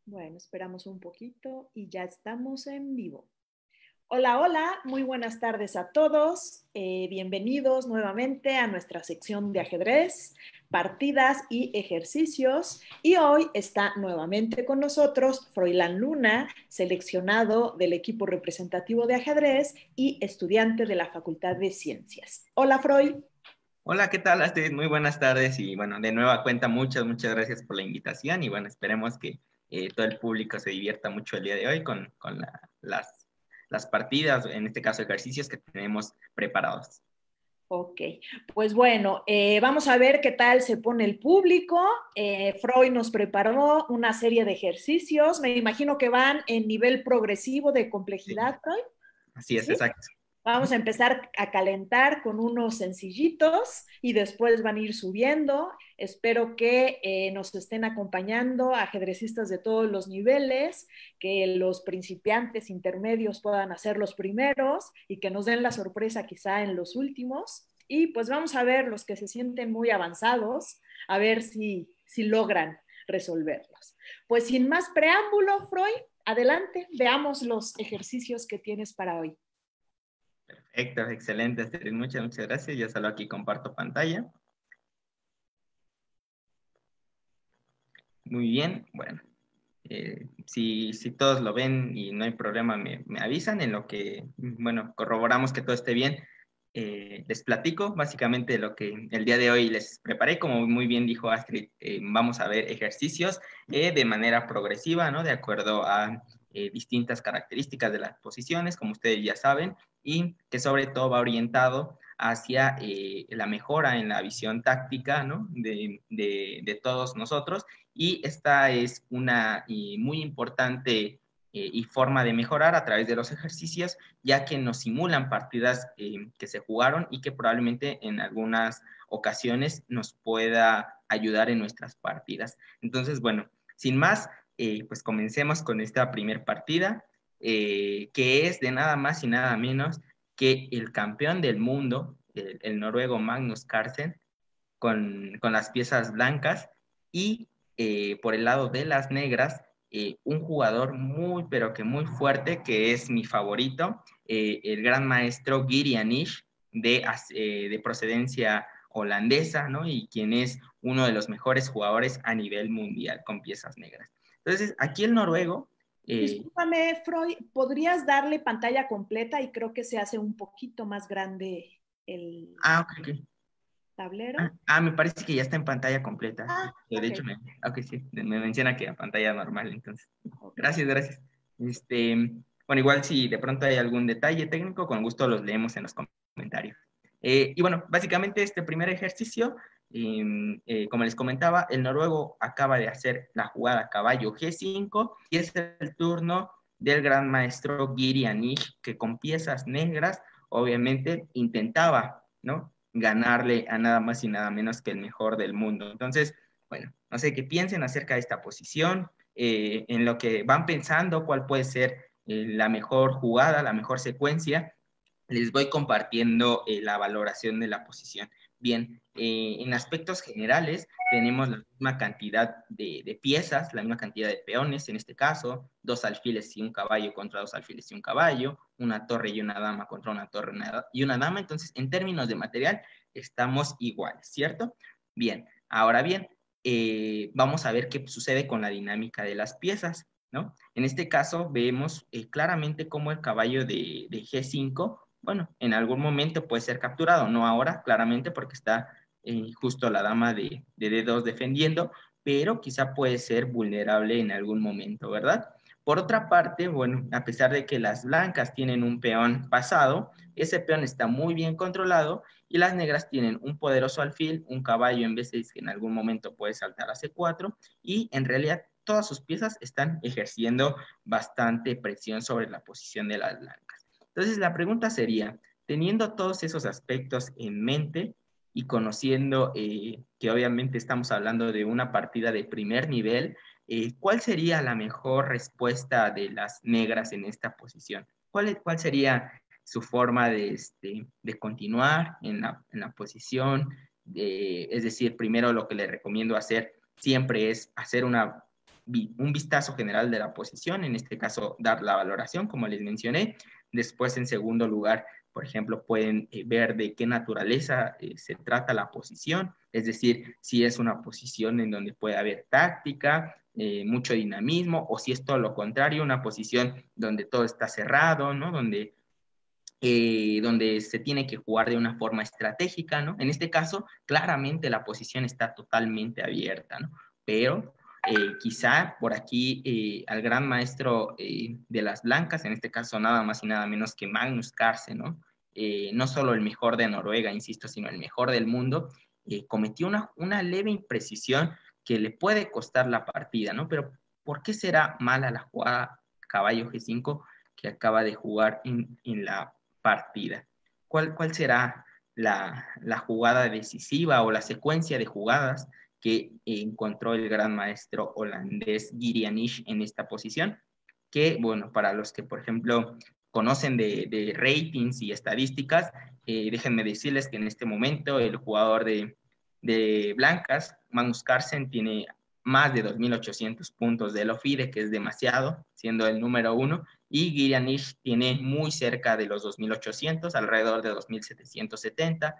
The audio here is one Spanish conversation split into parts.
Bueno, esperamos un poquito y ya estamos en vivo. Hola, hola, muy buenas tardes a todos. Bienvenidos nuevamente a nuestra sección de ajedrez, partidas y ejercicios. Y hoy está nuevamente con nosotros Froilán Luna, seleccionado del equipo representativo de ajedrez y estudiante de la Facultad de Ciencias. Hola, Froy. Hola, ¿qué tal, Astrid? Muy buenas tardes y bueno, de nueva cuenta, muchas gracias por la invitación y bueno, esperemos que todo el público se divierta mucho el día de hoy con las partidas, en este caso ejercicios que tenemos preparados. Ok, pues bueno, vamos a ver qué tal se pone el público. Freud nos preparó una serie de ejercicios, me imagino que van en nivel progresivo de Sí, complejidad, Freud, así es, ¿sí? exacto. Vamos a empezar a calentar con unos sencillitos y después van a ir subiendo. Espero que nos estén acompañando ajedrecistas de todos los niveles, que los principiantes intermedios puedan hacer los primeros y que nos den la sorpresa quizá en los últimos. Y pues vamos a ver los que se sienten muy avanzados, a ver si logran resolverlos. Pues sin más preámbulo, Freud, adelante, veamos los ejercicios que tienes para hoy. Perfecto, excelente, Astrid. Muchas gracias. Yo solo aquí comparto pantalla. Muy bien, bueno. Si todos lo ven y no hay problema, me avisan en lo que, bueno, corroboramos que todo esté bien. Les platico básicamente lo que el día de hoy les preparé. Como muy bien dijo Astrid, vamos a ver ejercicios de manera progresiva, ¿no? De acuerdo a distintas características de las posiciones, como ustedes ya saben, y que sobre todo va orientado hacia la mejora en la visión táctica, ¿no? de todos nosotros, y esta es una muy importante y forma de mejorar a través de los ejercicios, ya que nos simulan partidas que se jugaron y que probablemente en algunas ocasiones nos pueda ayudar en nuestras partidas. Entonces, bueno, sin más, pues comencemos con esta primer partida, que es de nada más y nada menos que el campeón del mundo, el noruego Magnus Carlsen, con las piezas blancas, y por el lado de las negras, un jugador muy, pero que muy fuerte, que es mi favorito, el gran maestro Giri Anish, de procedencia holandesa, ¿no? Y quien es uno de los mejores jugadores a nivel mundial con piezas negras. Entonces, aquí el noruego... Discúlpame, Freud, ¿podrías darle pantalla completa? Y creo que se hace un poquito más grande el ok. tablero. Me parece que ya está en pantalla completa. Ah, De ok, hecho, ok, sí, me menciona que a pantalla normal, entonces. ok. Gracias. Bueno, igual si de pronto hay algún detalle técnico, con gusto los leemos en los comentarios. Y bueno, básicamente este primer ejercicio, como les comentaba, el noruego acaba de hacer la jugada caballo G5 y es el turno del gran maestro Giri Anish, que con piezas negras, obviamente, intentaba, ¿no?, ganarle a nada más y nada menos que el mejor del mundo. Entonces, bueno, no sé qué piensen acerca de esta posición, en lo que van pensando, cuál puede ser la mejor jugada, la mejor secuencia. Les voy compartiendo la valoración de la posición. Bien, en aspectos generales tenemos la misma cantidad de piezas, la misma cantidad de peones, en este caso, 2 alfiles y un caballo contra 2 alfiles y un caballo, una torre y una dama contra una torre y una dama. Entonces, en términos de material, estamos iguales, ¿cierto? Bien, ahora bien, vamos a ver qué sucede con la dinámica de las piezas, ¿no? En este caso, vemos claramente cómo el caballo de G5, bueno, en algún momento puede ser capturado, no ahora, claramente, porque está justo la dama de D2 defendiendo, pero quizá puede ser vulnerable en algún momento, ¿verdad? Por otra parte, bueno, a pesar de que las blancas tienen un peón pasado, ese peón está muy bien controlado y las negras tienen un poderoso alfil, un caballo en B6 que en algún momento puede saltar a C4, y en realidad todas sus piezas están ejerciendo bastante presión sobre la posición de las blancas. Entonces, la pregunta sería, teniendo todos esos aspectos en mente y conociendo que obviamente estamos hablando de una partida de primer nivel, ¿cuál sería la mejor respuesta de las negras en esta posición? ¿Cuál sería su forma de continuar en la posición? Es decir, primero lo que le recomiendo hacer siempre es hacer una un vistazo general de la posición, en este caso dar la valoración, como les mencioné. Después, en segundo lugar, por ejemplo, pueden ver de qué naturaleza se trata la posición, es decir, si es una posición en donde puede haber táctica, mucho dinamismo, o si es todo lo contrario, una posición donde todo está cerrado, ¿no? Donde se tiene que jugar de una forma estratégica, ¿no? En este caso, claramente la posición está totalmente abierta, ¿no? Pero quizá por aquí al gran maestro de las blancas, en este caso nada más y nada menos que Magnus Carlsen, ¿no? No solo el mejor de Noruega, insisto, sino el mejor del mundo, cometió una leve imprecisión que le puede costar la partida, ¿no? Pero ¿por qué será mala la jugada caballo G5 que acaba de jugar en la partida? ¿Cuál será la jugada decisiva o la secuencia de jugadas que encontró el gran maestro holandés Girianish en esta posición? Que, bueno, para los que, por ejemplo, conocen de ratings y estadísticas, déjenme decirles que en este momento el jugador de blancas, Magnus Carlsen, tiene más de 2.800 puntos de Lofide, que es demasiado, siendo el número uno, y Girianish tiene muy cerca de los 2.800, alrededor de 2.770,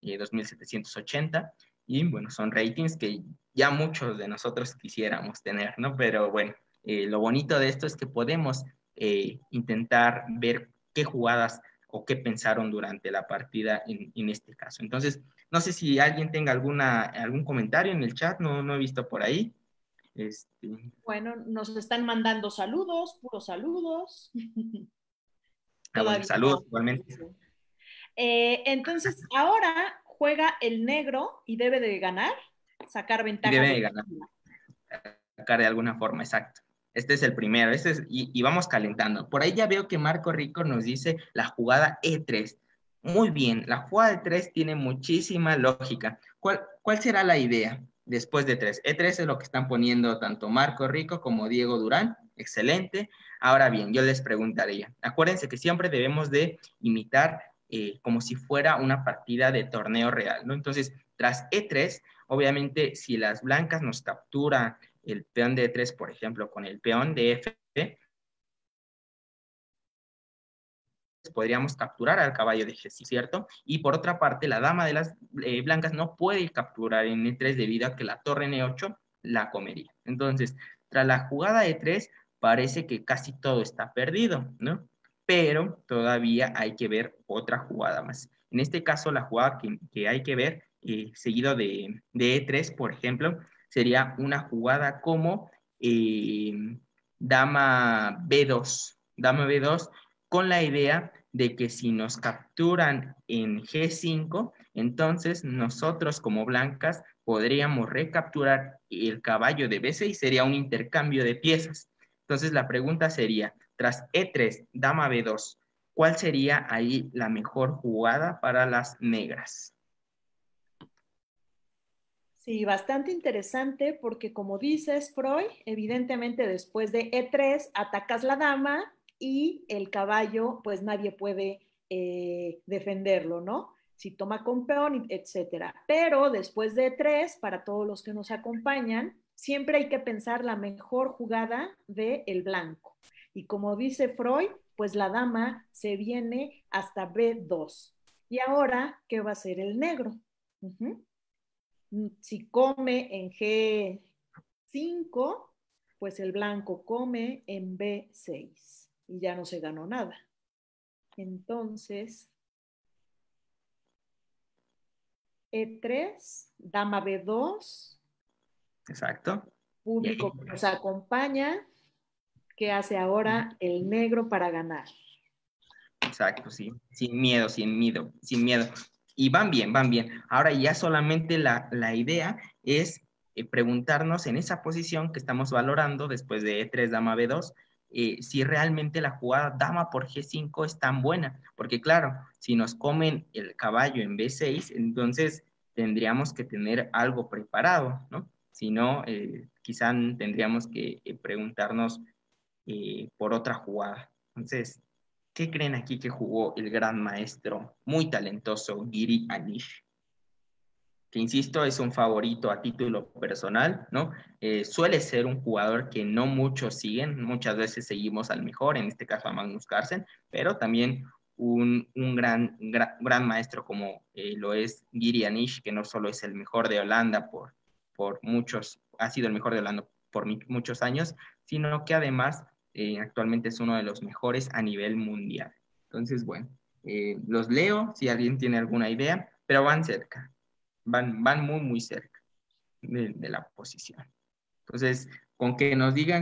2.780, y bueno, son ratings que ya muchos de nosotros quisiéramos tener, ¿no? Pero bueno, lo bonito de esto es que podemos intentar ver qué jugadas o qué pensaron durante la partida en este caso. Entonces, no sé si alguien tenga algún comentario en el chat, no he visto por ahí. Este, Bueno, nos están mandando saludos, puros saludos. bueno, Todavía saludos no. igualmente. Entonces, ahora juega el negro y debe de ganar, sacar Y ventaja debe de... de ganar, sacar de alguna forma, exacto. Este es el primero, y vamos calentando. Por ahí ya veo que Marco Rico nos dice la jugada E3. Muy bien, la jugada de 3 tiene muchísima lógica. ¿Cuál será la idea después de 3? E3 es lo que están poniendo tanto Marco Rico como Diego Durán. Excelente. Ahora bien, yo les preguntaría, acuérdense que siempre debemos de imitar como si fuera una partida de torneo real, ¿no? Entonces, tras E3, obviamente, si las blancas nos capturan el peón de E3, por ejemplo, con el peón de F, podríamos capturar al caballo de G, ¿cierto? Y por otra parte, la dama de las blancas no puede capturar en E3 debido a que la torre N8 la comería. Entonces, tras la jugada E3, parece que casi todo está perdido, ¿no? Pero todavía hay que ver otra jugada más. En este caso, la jugada que hay que ver, seguido de E3, por ejemplo, sería una jugada como dama B2. Dama B2 con la idea de que si nos capturan en G5, entonces nosotros como blancas podríamos recapturar el caballo de B6, sería un intercambio de piezas. Entonces la pregunta sería, tras E3, dama B2, ¿cuál sería ahí la mejor jugada para las negras? Sí, bastante interesante porque como dices, Freud, evidentemente después de E3 atacas la dama y el caballo, pues nadie puede defenderlo, ¿no? Si toma con peón, etcétera. Pero después de E3, para todos los que nos acompañan, siempre hay que pensar la mejor jugada del el blanco. Y como dice Freud, pues la dama se viene hasta B2. Y ahora, ¿qué va a hacer el negro? Si come en G5, pues el blanco come en B6 y ya no se ganó nada. Entonces, E3, dama B2, Exacto. Y público ahí, que nos acompaña, ¿qué hace ahora el negro para ganar? exacto, sí. Sin miedo, sin miedo, sin miedo. Y van bien, van bien. Ahora ya solamente la idea es preguntarnos en esa posición que estamos valorando después de E3, dama B2, si realmente la jugada dama por G5 es tan buena. Porque claro, si nos comen el caballo en B6, entonces tendríamos que tener algo preparado, ¿no? Si no, quizá tendríamos que preguntarnos por otra jugada. Entonces, ¿qué creen aquí que jugó el gran maestro, muy talentoso, Giri Anish? que insisto, es un favorito a título personal, ¿no? Suele ser un jugador que no muchos siguen, muchas veces seguimos al mejor, en este caso a Magnus Carlsen, pero también un gran maestro como lo es Giri Anish, que no solo es el mejor de Holanda por muchos, ha sido el mejor de Holanda por muchos años, sino que además actualmente es uno de los mejores a nivel mundial. Entonces, bueno, los leo si alguien tiene alguna idea, pero van cerca, van muy, muy cerca de la posición. Entonces, con que nos digan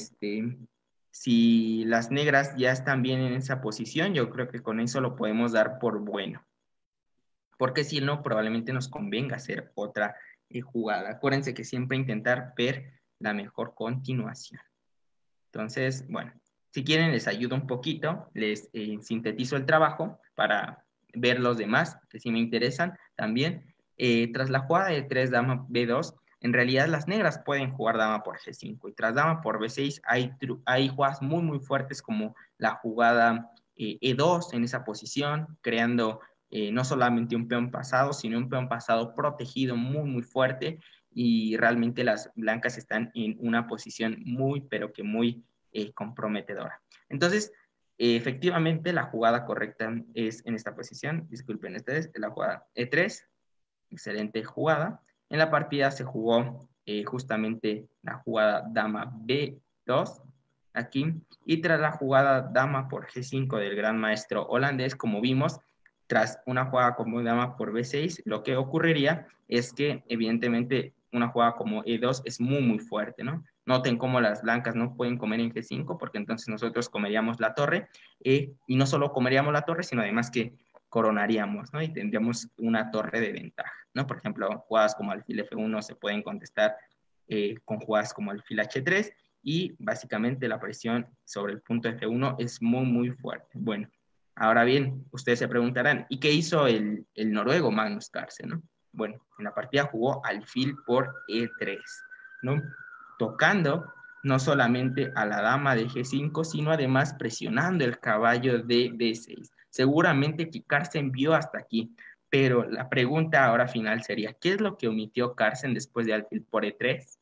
si las negras ya están bien en esa posición, yo creo que con eso lo podemos dar por bueno. Porque si no, probablemente nos convenga hacer otra jugada. Acuérdense que siempre intentar ver la mejor continuación. Entonces, bueno, si quieren les ayudo un poquito, les sintetizo el trabajo para ver los demás, que sí me interesan también. Tras la jugada de 3 dama B2, en realidad las negras pueden jugar dama por G5 y tras dama por B6 hay jugadas muy muy fuertes como la jugada E2 en esa posición, creando no solamente un peón pasado, sino un peón pasado protegido muy muy fuerte y realmente las blancas están en una posición muy, pero que muy comprometedora. Entonces, efectivamente, la jugada correcta es en esta posición. Disculpen, esta es la jugada E3. Excelente jugada. En la partida se jugó justamente la jugada dama B2 aquí. Y tras la jugada dama por G5 del gran maestro holandés, como vimos, tras una jugada como dama por B6, lo que ocurriría es que evidentemente una jugada como E2 es muy, muy fuerte, ¿no? Noten cómo las blancas no pueden comer en G5 porque entonces nosotros comeríamos la torre y no solo comeríamos la torre, sino además que coronaríamos, ¿no? Y tendríamos una torre de ventaja, ¿no? Por ejemplo, jugadas como alfil F1 se pueden contestar con jugadas como alfil H3 y básicamente la presión sobre el punto F1 es muy, muy fuerte. Bueno, ahora bien, ustedes se preguntarán, ¿y qué hizo el noruego Magnus Carlsen, no? Bueno, en la partida jugó alfil por E3, ¿no? Tocando no solamente a la dama de G5, sino además presionando el caballo de D6. Seguramente que Carlsen vio hasta aquí, pero la pregunta ahora final sería, ¿qué es lo que omitió Carlsen después de alfil por E3?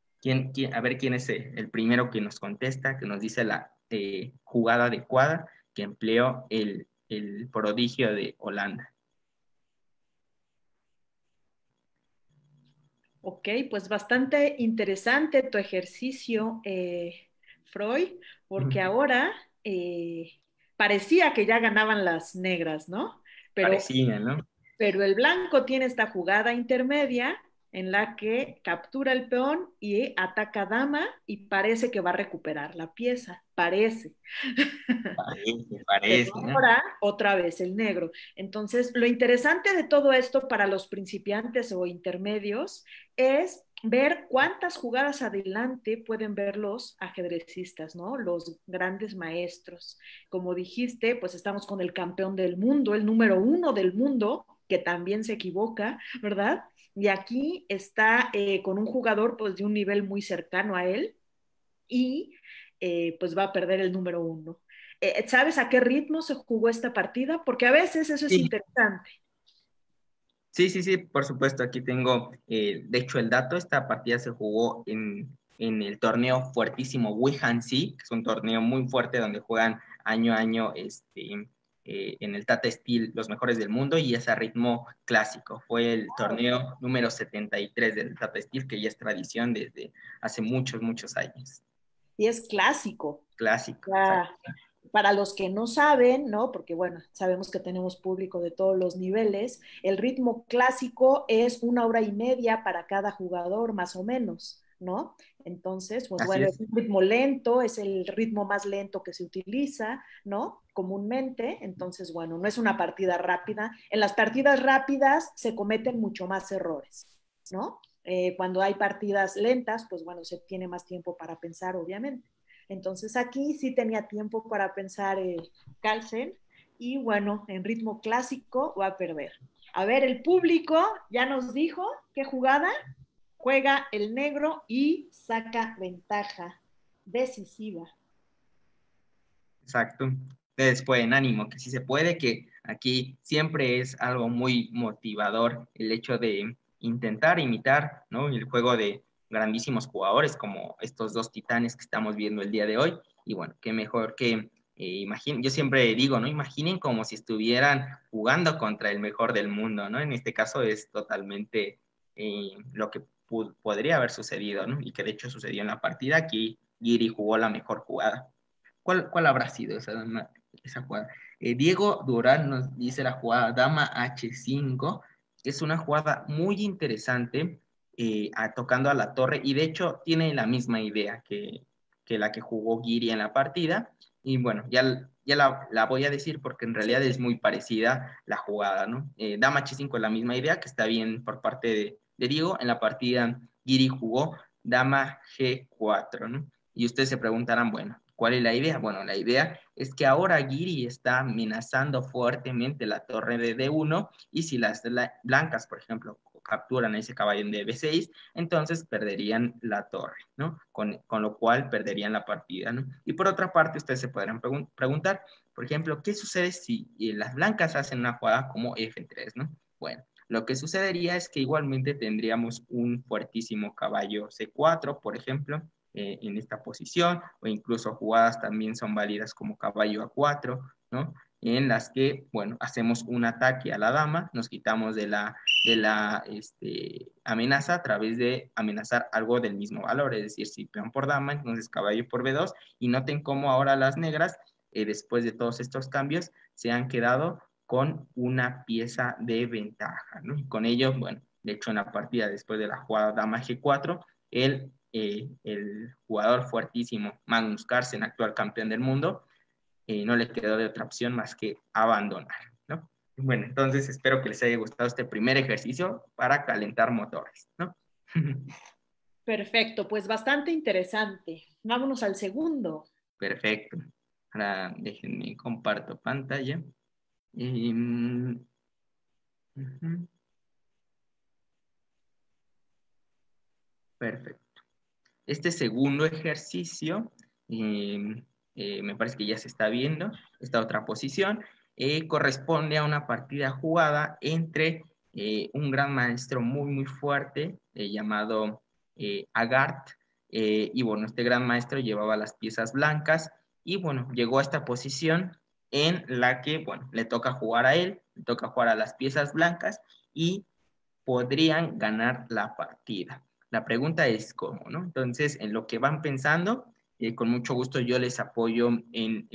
A ver quién es el primero que nos contesta, que nos dice la jugada adecuada que empleó el prodigio de Holanda. Ok, pues bastante interesante tu ejercicio, Freud, porque ahora parecía que ya ganaban las negras, ¿no? Pero Parecía, ¿no? Pero el blanco tiene esta jugada intermedia en la que captura el peón y ataca a dama y parece que va a recuperar la pieza, parece. Pero Parece, ¿no? ahora otra vez el negro. Entonces, lo interesante de todo esto para los principiantes o intermedios es ver cuántas jugadas adelante pueden ver los ajedrecistas, ¿no? Los grandes maestros. Como dijiste, pues estamos con el campeón del mundo, el número uno del mundo, que también se equivoca, ¿verdad? Y aquí está con un jugador pues de un nivel muy cercano a él y pues va a perder el número uno. ¿Sabes a qué ritmo se jugó esta partida? Porque a veces eso es Sí, interesante. sí, por supuesto, aquí tengo, de hecho, el dato, esta partida se jugó en el torneo fuertísimo Wihansee, que es un torneo muy fuerte donde juegan año a año en el Tata Steel los mejores del mundo y es a ritmo clásico. Fue el torneo número 73 del Tata Steel, que ya es tradición desde hace muchos, muchos años. Y es clásico. Clásico, exacto. Ya, para los que no saben, ¿no? Porque bueno, sabemos que tenemos público de todos los niveles, el ritmo clásico es 1 hora y media para cada jugador, más o menos, ¿no? Entonces, pues Así bueno, es es. un ritmo lento, es el ritmo más lento que se utiliza, ¿no? Comúnmente, entonces, bueno, no es una partida rápida. En las partidas rápidas se cometen mucho más errores, ¿no? Cuando hay partidas lentas, pues bueno, se tiene más tiempo para pensar, obviamente. Entonces aquí sí tenía tiempo para pensar Carlsen y bueno, en ritmo clásico va a perder. A ver, el público ya nos dijo qué jugada juega el negro y saca ventaja decisiva. Exacto. Ustedes pueden, ánimo, que sí se puede, que aquí siempre es algo muy motivador el hecho intentar imitar, ¿no?, el juego de grandísimos jugadores como estos dos titanes que estamos viendo el día de hoy. Y bueno, qué mejor que imaginen, yo siempre digo, ¿no?, imaginen como si estuvieran jugando contra el mejor del mundo, ¿no? En este caso es totalmente lo que podría haber sucedido, ¿no? Y que de hecho sucedió en la partida. Aquí Giri jugó la mejor jugada. ¿Cuál habrá sido esa jugada? Diego Durán nos dice la jugada dama H5, que es una jugada muy interesante, tocando a la torre, y de hecho tiene la misma idea que la que jugó Giri en la partida. Y bueno, ya la voy a decir porque en realidad es muy parecida la jugada, ¿no? Dama H5 es la misma idea, que está bien por parte de Diego. En la partida Giri jugó dama G4, ¿no? Y ustedes se preguntarán, bueno, ¿cuál es la idea? Bueno, la idea es que ahora Giri está amenazando fuertemente la torre de D1, y si las blancas, por ejemplo, capturan a ese caballo en D6, entonces perderían la torre, ¿no? Con lo cual perderían la partida, ¿no? Y por otra parte, ustedes se podrán preguntar, por ejemplo, ¿qué sucede si las blancas hacen una jugada como F3, ¿no? Bueno, lo que sucedería es que igualmente tendríamos un fuertísimo caballo C4, por ejemplo, en esta posición, o incluso jugadas también son válidas como caballo A4, ¿no? En las que, bueno, hacemos un ataque a la dama, nos quitamos de la amenaza a través de amenazar algo del mismo valor, es decir, si peón por dama, entonces caballo por B2, y noten cómo ahora las negras, después de todos estos cambios, se han quedado con una pieza de ventaja, ¿no? Y con ello, bueno, de hecho en la partida después de la jugada dama G4, el jugador fuertísimo Magnus Carlsen, actual campeón del mundo, no le quedó de otra opción más que abandonar, ¿no? Bueno, entonces espero que les haya gustado este primer ejercicio para calentar motores, ¿no? Perfecto, pues bastante interesante. Vámonos al segundo. Perfecto. Ahora déjenme comparto pantalla. Perfecto. Este segundo ejercicio, me parece que ya se está viendo, esta otra posición, corresponde a una partida jugada entre un gran maestro muy, muy fuerte llamado Agart, y bueno, este gran maestro llevaba las piezas blancas, y bueno, llegó a esta posición en la que, bueno, le toca jugar a él, le toca jugar a las piezas blancas, y podrían ganar la partida. La pregunta es cómo, ¿no? Entonces, en lo que van pensando, con mucho gusto yo les apoyo en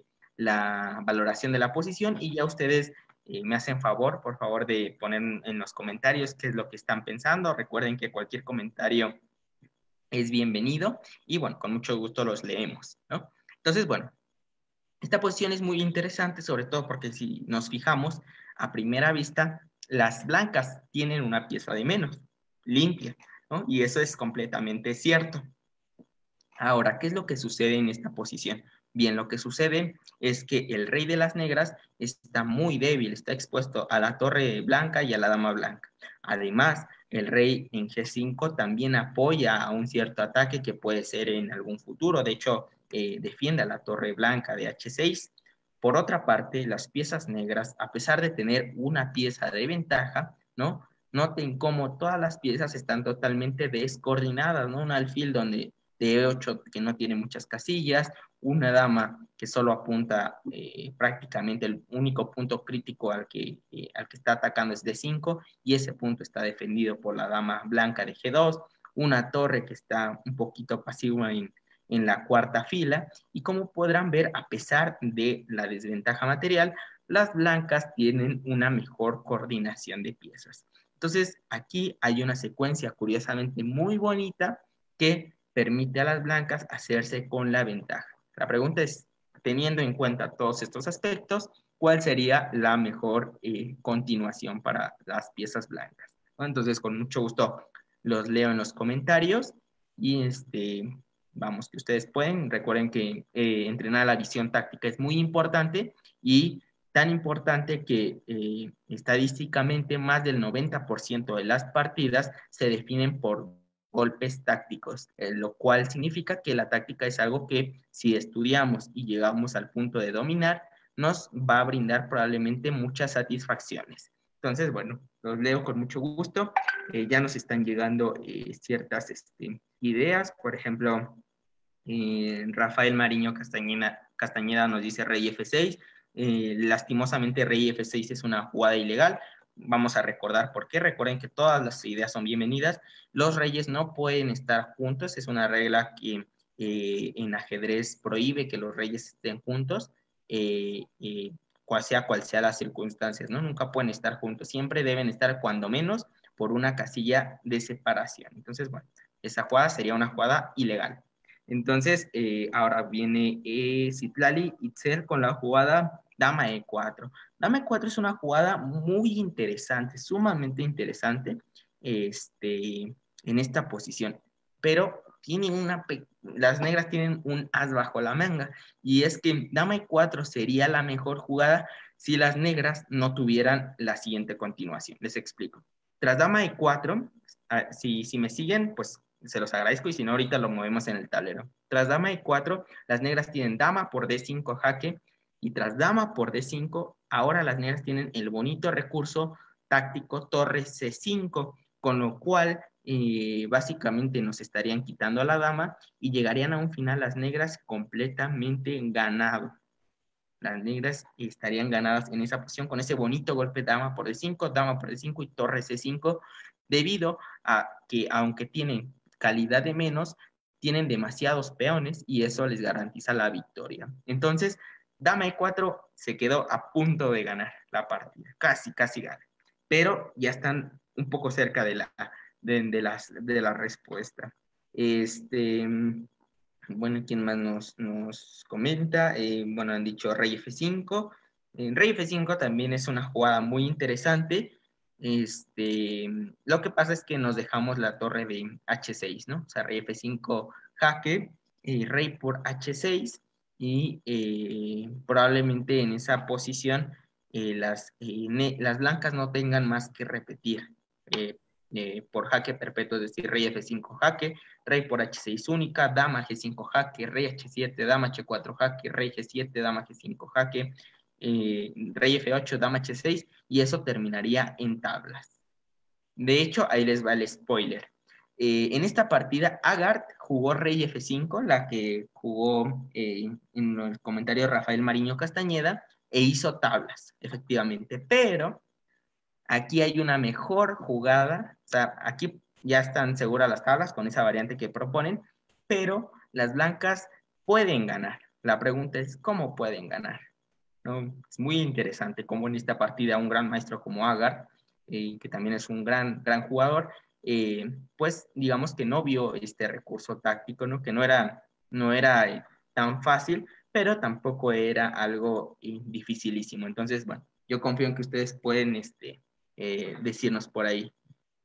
la valoración de la posición, y ya ustedes me hacen favor, por favor, de poner en los comentarios qué es lo que están pensando. Recuerden que cualquier comentario es bienvenido, y bueno, con mucho gusto los leemos, ¿no? Entonces, bueno, esta posición es muy interesante, sobre todo porque si nos fijamos a primera vista, las blancas tienen una pieza de menos, limpia, ¿no? Y eso es completamente cierto. Ahora, ¿qué es lo que sucede en esta posición? Bien, lo que sucede es que el rey de las negras está muy débil, está expuesto a la torre blanca y a la dama blanca. Además, el rey en G5 también apoya a un cierto ataque que puede ser en algún futuro. De hecho, defiende a la torre blanca de H6. Por otra parte, las piezas negras, a pesar de tener una pieza de ventaja, ¿no? Noten cómo todas las piezas están totalmente descoordinadas, ¿no? Un alfil donde de E8 que no tiene muchas casillas, una dama que solo apunta prácticamente el único punto crítico al que está atacando es D5, y ese punto está defendido por la dama blanca de G2, una torre que está un poquito pasiva en la cuarta fila, y como podrán ver, a pesar de la desventaja material, las blancas tienen una mejor coordinación de piezas. Entonces, aquí hay una secuencia curiosamente muy bonita que permite a las blancas hacerse con la ventaja. La pregunta es, teniendo en cuenta todos estos aspectos, ¿cuál sería la mejor continuación para las piezas blancas? ¿No? Entonces, con mucho gusto los leo en los comentarios, y vamos, que ustedes pueden. Recuerden que entrenar la visión táctica es muy importante, y tan importante que estadísticamente más del 90% de las partidas se definen por golpes tácticos, lo cual significa que la táctica es algo que, si estudiamos y llegamos al punto de dominar, nos va a brindar probablemente muchas satisfacciones. Entonces, bueno, los leo con mucho gusto. Ya nos están llegando ciertas ideas. Por ejemplo, Rafael Mariño Castañeda nos dice rey F6. Lastimosamente, rey F6 es una jugada ilegal. Vamos a recordar por qué. Recuerden que todas las ideas son bienvenidas. Los reyes no pueden estar juntos. Es una regla que en ajedrez prohíbe que los reyes estén juntos, cual sea las circunstancias, ¿no? Nunca pueden estar juntos. Siempre deben estar cuando menos por una casilla de separación. Entonces, bueno, esa jugada sería una jugada ilegal. Entonces, ahora viene Citlali Itzel con la jugada dama E4. Dama E4 es una jugada muy interesante, sumamente interesante en esta posición, pero las negras tienen un as bajo la manga, y es que dama E4 sería la mejor jugada si las negras no tuvieran la siguiente continuación. Les explico. Tras dama E4, si me siguen, pues se los agradezco, y si no, ahorita lo movemos en el tablero. Tras dama E4, las negras tienen dama por D5 jaque, y tras dama por D5, ahora las negras tienen el bonito recurso táctico torre C5, con lo cual básicamente nos estarían quitando a la dama y llegarían a un final las negras completamente ganado. Las negras estarían ganadas en esa posición con ese bonito golpe dama por D5 y torre C5, debido a que aunque tienen calidad de menos, tienen demasiados peones y eso les garantiza la victoria. Entonces, dama E4 se quedó a punto de ganar la partida, casi gana, pero ya están un poco cerca de la respuesta. Bueno, ¿quién más nos comenta? Bueno, han dicho rey F5. Rey F5 también es una jugada muy interesante. Lo que pasa es que nos dejamos la torre de H6, ¿no? O sea, rey F5 jaque, rey por H6, y probablemente en esa posición las blancas no tengan más que repetir. Por jaque perpetuo, es decir, rey F5 jaque, rey por H6 única, dama G5 jaque, rey H7, dama H4 jaque, rey G7, dama G5 jaque, rey F8, dama H6, y eso terminaría en tablas. De hecho, ahí les va el spoiler. En esta partida, Agart jugó rey F5, la que jugó en el comentario Rafael Mariño Castañeda, e hizo tablas, efectivamente, pero aquí hay una mejor jugada. O sea, aquí ya están seguras las tablas con esa variante que proponen, pero las blancas pueden ganar. La pregunta es, ¿cómo pueden ganar? ¿No? Es muy interesante cómo en esta partida un gran maestro como Agar, que también es un gran jugador, pues digamos que no vio este recurso táctico, ¿no? Que no era tan fácil, pero tampoco era algo dificilísimo. Entonces, bueno, yo confío en que ustedes pueden decirnos por ahí.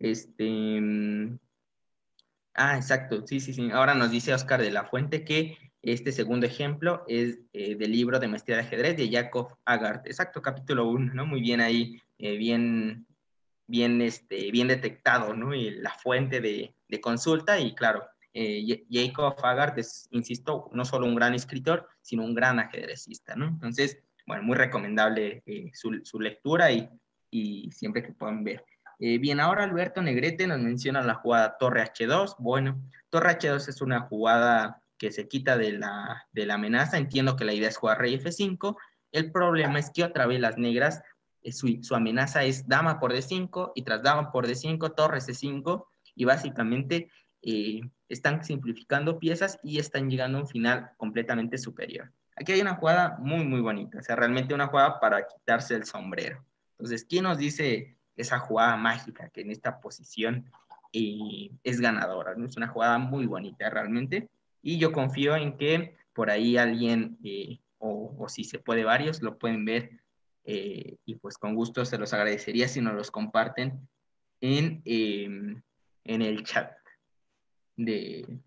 Exacto, sí. Ahora nos dice Oscar de la Fuente que este segundo ejemplo es del libro de Maestría de Ajedrez de Jacob Agart. Exacto, capítulo 1, ¿no? Muy bien ahí, bien detectado, ¿no? Y la fuente de consulta, y claro, Jacob Agart es, insisto, no solo un gran escritor, sino un gran ajedrecista, ¿no? Entonces, bueno, muy recomendable su lectura, y siempre que puedan ver. Bien, ahora Alberto Negrete nos menciona la jugada torre H2. Bueno, torre H2 es una jugada que se quita de la amenaza. Entiendo que la idea es jugar rey F5. El problema es que otra vez las negras, su amenaza es dama por D5, y tras dama por D5, torre C5, y básicamente están simplificando piezas y están llegando a un final completamente superior. Aquí hay una jugada muy bonita, o sea, realmente una jugada para quitarse el sombrero. Entonces, ¿quién nos dice esa jugada mágica que en esta posición es ganadora, ¿no? Es una jugada muy bonita realmente, y yo confío en que por ahí alguien, o si se puede varios, lo pueden ver, y pues con gusto se los agradecería si nos los comparten en el chat de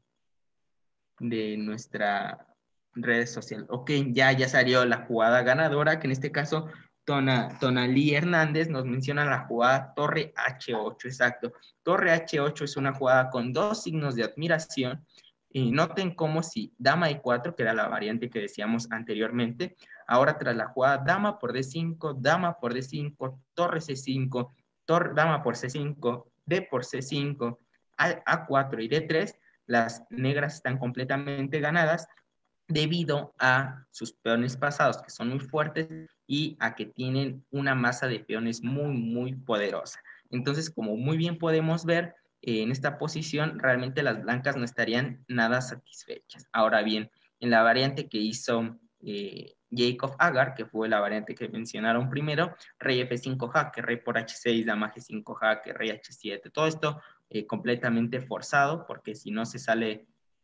nuestra red social. Ok, ya salió la jugada ganadora, que en este caso Tonalí Hernández nos menciona la jugada torre H8, exacto. Torre H8 es una jugada con dos signos de admiración. Y noten cómo si dama E4, que era la variante que decíamos anteriormente, ahora tras la jugada dama por D5, torre C5, dama por C5, D por C5, A4 y D3, las negras están completamente ganadas debido a sus peones pasados, que son muy fuertes, y a que tienen una masa de peones muy, muy poderosa. Entonces, como muy bien podemos ver, en esta posición realmente las blancas no estarían nada satisfechas. Ahora bien, en la variante que hizo Jacob Agar, que fue la variante que mencionaron primero, rey F5 jaque, rey por H6, dama G5 jaque, rey H7, todo esto completamente forzado, porque si no se sale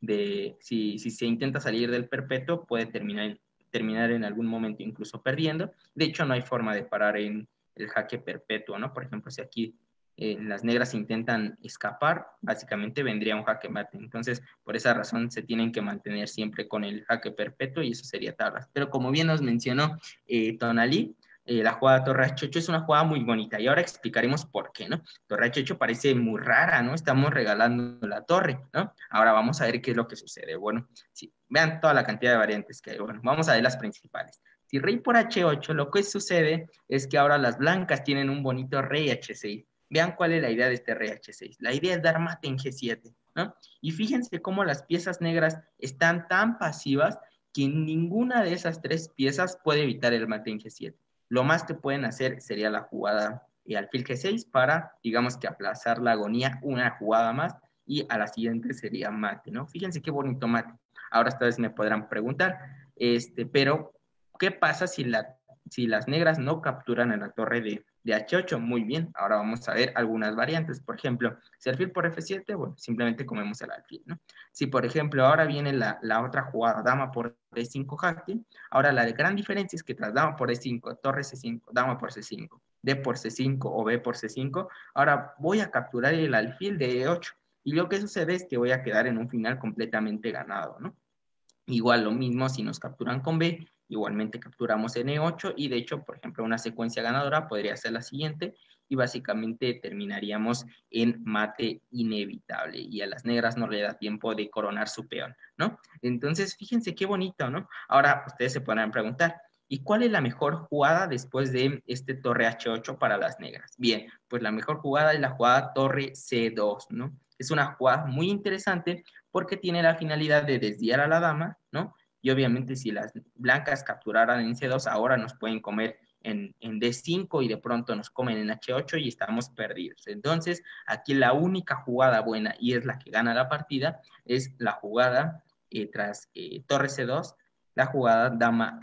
si se intenta salir del perpetuo, puede terminar en algún momento incluso perdiendo. De hecho, no hay forma de parar en el jaque perpetuo, ¿no? Por ejemplo, si aquí las negras intentan escapar, básicamente vendría un jaque mate. Entonces, por esa razón se tienen que mantener siempre con el jaque perpetuo y eso sería tablas. Pero como bien nos mencionó Tonalí, la jugada torre H8 es una jugada muy bonita y ahora explicaremos por qué, ¿no? Torre H8 parece muy rara, ¿no? Estamos regalando la torre, ¿no? Ahora vamos a ver qué es lo que sucede. Bueno, sí, vean toda la cantidad de variantes que hay. Bueno, vamos a ver las principales. Si rey por H8, lo que sucede es que ahora las blancas tienen un bonito rey H6. Vean cuál es la idea de este rey H6. La idea es dar mate en G7, ¿no? Y fíjense cómo las piezas negras están tan pasivas que ninguna de esas tres piezas puede evitar el mate en G7. Lo más que pueden hacer sería la jugada alfil G6 para, digamos que aplazar la agonía una jugada más y a la siguiente sería mate, ¿no? Fíjense qué bonito mate. Ahora esta vez me podrán preguntar, pero ¿qué pasa si las negras no capturan a la torre de H8? Muy bien, ahora vamos a ver algunas variantes. Por ejemplo, si alfil por F7, bueno, simplemente comemos el alfil, ¿no? Si, por ejemplo, ahora viene la otra jugada, dama por D5 jaque, ahora la gran diferencia es que tras dama por E5, torre C5, dama por C5, D por C5 o B por C5, ahora voy a capturar el alfil de E8. Y lo que sucede es que voy a quedar en un final completamente ganado, ¿no? Igual lo mismo si nos capturan con B, igualmente capturamos en E8 y de hecho, por ejemplo, una secuencia ganadora podría ser la siguiente y básicamente terminaríamos en mate inevitable y a las negras no le da tiempo de coronar su peón, ¿no? Entonces, fíjense qué bonito, ¿no? Ahora ustedes se podrán preguntar, ¿y cuál es la mejor jugada después de este torre H8 para las negras? Bien, pues la mejor jugada es la jugada torre C2, ¿no? Es una jugada muy interesante porque tiene la finalidad de desviar a la dama, ¿no? Y obviamente si las blancas capturaran en C2, ahora nos pueden comer en D5 y de pronto nos comen en H8 y estamos perdidos. Entonces, aquí la única jugada buena y es la que gana la partida es la jugada tras torre C2, la jugada dama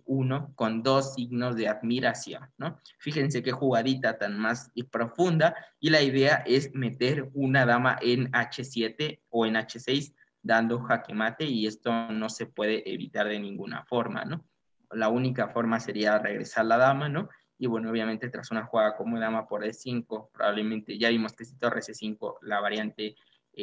H1 con dos signos de admiración, ¿no? Fíjense qué jugadita tan más profunda y la idea es meter una dama en H7 o en H6 dando jaque mate y esto no se puede evitar de ninguna forma, ¿no? La única forma sería regresar la dama, ¿no? Y bueno, obviamente tras una jugada como dama por E5, probablemente ya vimos que si torre C5, la variante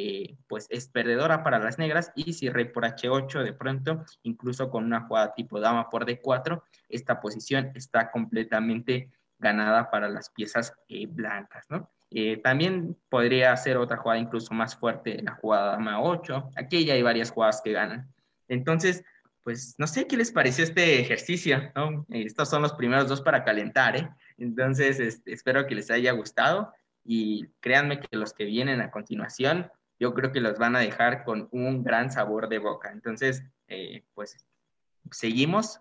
pues es perdedora para las negras y si rey por H8 de pronto, incluso con una jugada tipo dama por D4, esta posición está completamente ganada para las piezas blancas, ¿no? También podría ser otra jugada incluso más fuerte, la jugada dama 8. Aquí ya hay varias jugadas que ganan. Entonces, pues no sé qué les pareció este ejercicio, ¿no? Estos son los primeros dos para calentar, ¿eh? Entonces, espero que les haya gustado y créanme que los que vienen a continuación, yo creo que los van a dejar con un gran sabor de boca. Entonces, pues seguimos,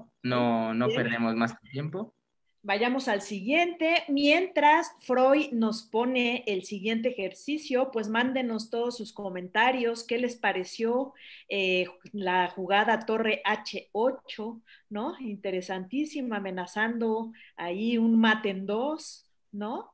no Bien. perdemos más tiempo. Vayamos al siguiente. Mientras Freud nos pone el siguiente ejercicio, pues mándenos todos sus comentarios, qué les pareció la jugada torre H8, ¿no? Interesantísima, amenazando ahí un mate en dos, ¿no?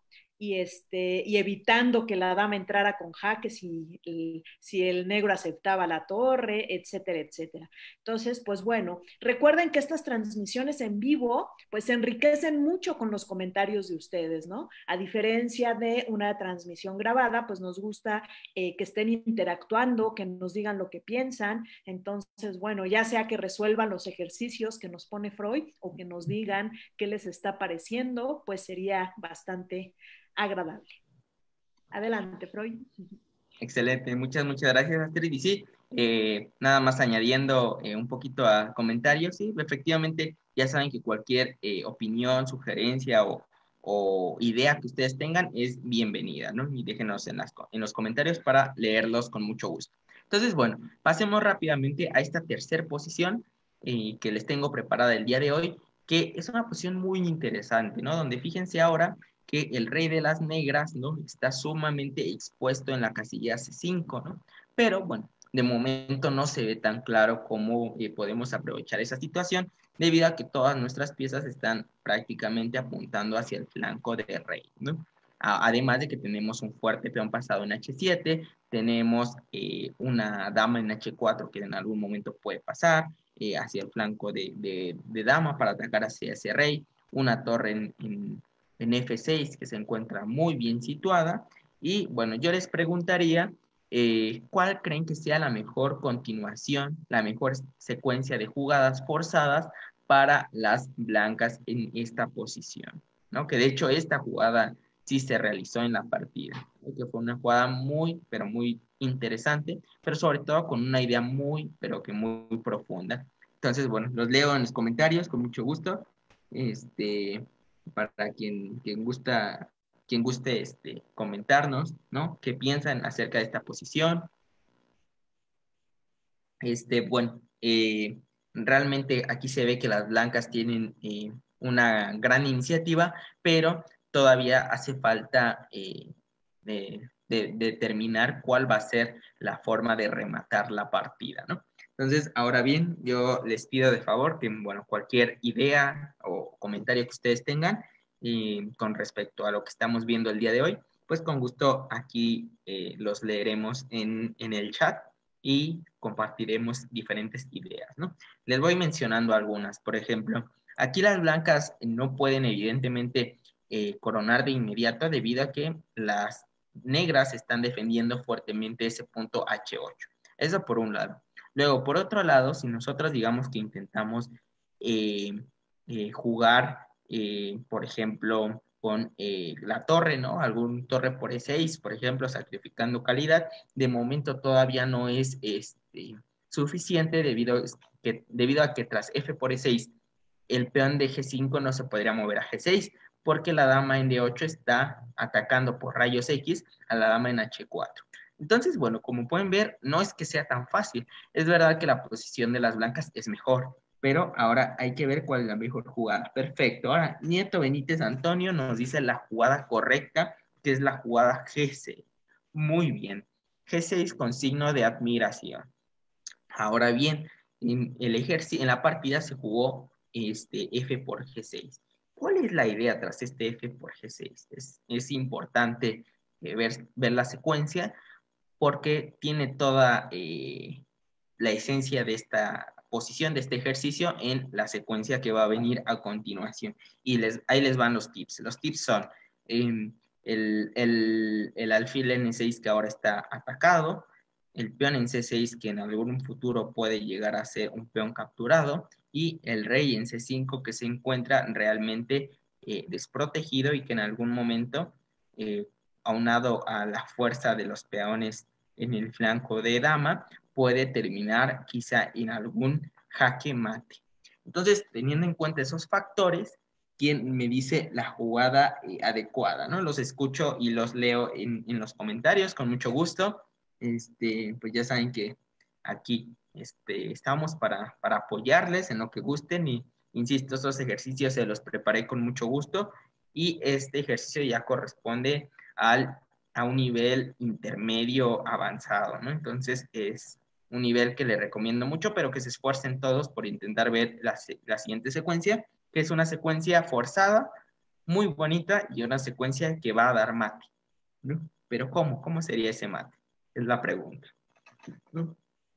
Y evitando que la dama entrara con jaque si el negro aceptaba la torre, etcétera, etcétera. Entonces, pues bueno, recuerden que estas transmisiones en vivo, pues se enriquecen mucho con los comentarios de ustedes, ¿no? A diferencia de una transmisión grabada, pues nos gusta que estén interactuando, que nos digan lo que piensan. Entonces, bueno, ya sea que resuelvan los ejercicios que nos pone Freud o que nos digan qué les está pareciendo, pues sería bastante agradable. Adelante, Freud. Excelente, muchas gracias, Astrid. Y sí, nada más añadiendo un poquito a comentarios, sí, efectivamente, ya saben que cualquier opinión, sugerencia o idea que ustedes tengan es bienvenida, ¿no? Y déjenos en los comentarios para leerlos con mucho gusto. Entonces, bueno, pasemos rápidamente a esta tercera posición que les tengo preparada el día de hoy, que es una posición muy interesante, ¿no? Donde fíjense ahora que el rey de las negras, ¿no? Está sumamente expuesto en la casilla C5, ¿no? Pero, bueno, de momento no se ve tan claro cómo podemos aprovechar esa situación, debido a que todas nuestras piezas están prácticamente apuntando hacia el flanco del rey, ¿no? Además de que tenemos un fuerte peón pasado en H7, tenemos una dama en H4 que en algún momento puede pasar hacia el flanco de dama para atacar hacia ese rey, una torre en F6 que se encuentra muy bien situada, y bueno, yo les preguntaría ¿cuál creen que sea la mejor continuación, la mejor secuencia de jugadas forzadas para las blancas en esta posición? ¿No? Que de hecho esta jugada sí se realizó en la partida, ¿no? Que fue una jugada muy, pero muy interesante, pero sobre todo con una idea muy, pero que muy profunda. Entonces, bueno, los leo en los comentarios con mucho gusto. Para quien guste comentarnos, ¿no? ¿Qué piensan acerca de esta posición? Bueno, realmente aquí se ve que las blancas tienen una gran iniciativa, pero todavía hace falta de determinar cuál va a ser la forma de rematar la partida, ¿no? Entonces, ahora bien, yo les pido de favor que, bueno, cualquier idea o comentario que ustedes tengan con respecto a lo que estamos viendo el día de hoy, pues con gusto aquí los leeremos en el chat y compartiremos diferentes ideas, ¿no? Les voy mencionando algunas. Por ejemplo, aquí las blancas no pueden evidentemente coronar de inmediato debido a que las negras están defendiendo fuertemente ese punto H8. Eso por un lado. Luego, por otro lado, si nosotros digamos que intentamos eh, jugar, por ejemplo, con la torre, ¿no? Algún torre por E6, por ejemplo, sacrificando calidad, de momento todavía no es suficiente debido a que tras F por E6 el peón de G5 no se podría mover a G6 porque la dama en D8 está atacando por rayos X a la dama en H4. Entonces, bueno, como pueden ver, no es que sea tan fácil. Es verdad que la posición de las blancas es mejor, pero ahora hay que ver cuál es la mejor jugada. Perfecto. Ahora, Nieto Benítez Antonio nos dice la jugada correcta, que es la jugada G6. Muy bien. G6 con signo de admiración. Ahora bien, en la partida se jugó F por G6. ¿Cuál es la idea tras este F por G6? Es importante ver la secuencia porque tiene toda la esencia de esta posición, de este ejercicio en la secuencia que va a venir a continuación. Y ahí les van los tips. Los tips son eh, el alfil N6 que ahora está atacado, el peón en C6 que en algún futuro puede llegar a ser un peón capturado, y el rey en C5 que se encuentra realmente desprotegido y que en algún momento, aunado a la fuerza de los peones en el flanco de dama, puede terminar quizá en algún jaque mate. Entonces, teniendo en cuenta esos factores, ¿quién me dice la jugada adecuada? ¿No? Los escucho y los leo en los comentarios con mucho gusto. Pues ya saben que aquí estamos para apoyarles en lo que gusten y, insisto, estos ejercicios se los preparé con mucho gusto y este ejercicio ya corresponde a un nivel intermedio avanzado, ¿no? Entonces es un nivel que le recomiendo mucho, pero que se esfuercen todos por intentar ver la siguiente secuencia, que es una secuencia forzada, muy bonita y una secuencia que va a dar mate, ¿no? Pero ¿cómo? ¿Cómo sería ese mate? Es la pregunta, ¿no?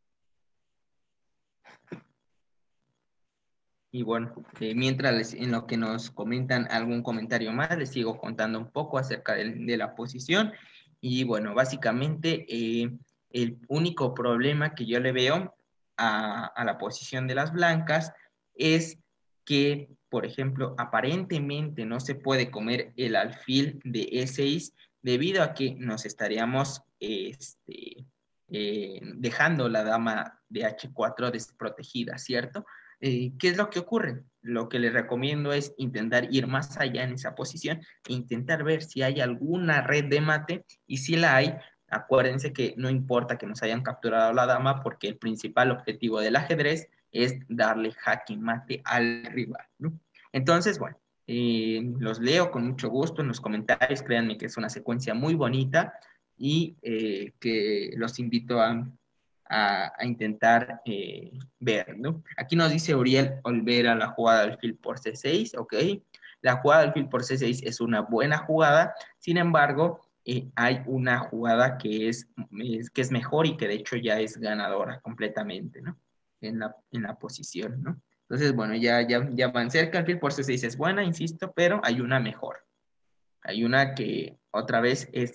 Y bueno, mientras en lo que nos comentan algún comentario más, les sigo contando un poco acerca de la posición. Y bueno, básicamente el único problema que yo le veo a la posición de las blancas es que, por ejemplo, aparentemente no se puede comer el alfil de E6 debido a que nos estaríamos dejando la dama de H4 desprotegida, ¿cierto? ¿qué es lo que ocurre? Lo que les recomiendo es intentar ir más allá en esa posición e intentar ver si hay alguna red de mate, y si la hay, acuérdense que no importa que nos hayan capturado la dama, porque el principal objetivo del ajedrez es darle jaque mate al rival, ¿no? Entonces, bueno, los leo con mucho gusto en los comentarios, créanme que es una secuencia muy bonita, y que los invito a intentar ver, ¿no? Aquí nos dice Uriel Olvera la jugada del alfil por C6, ok. La jugada del alfil por C6 es una buena jugada, sin embargo, hay una jugada que es mejor y que de hecho ya es ganadora completamente, ¿no? En la posición, ¿no? Entonces, bueno, ya van cerca, alfil por C6 es buena, insisto, pero hay una mejor. Hay una que otra vez es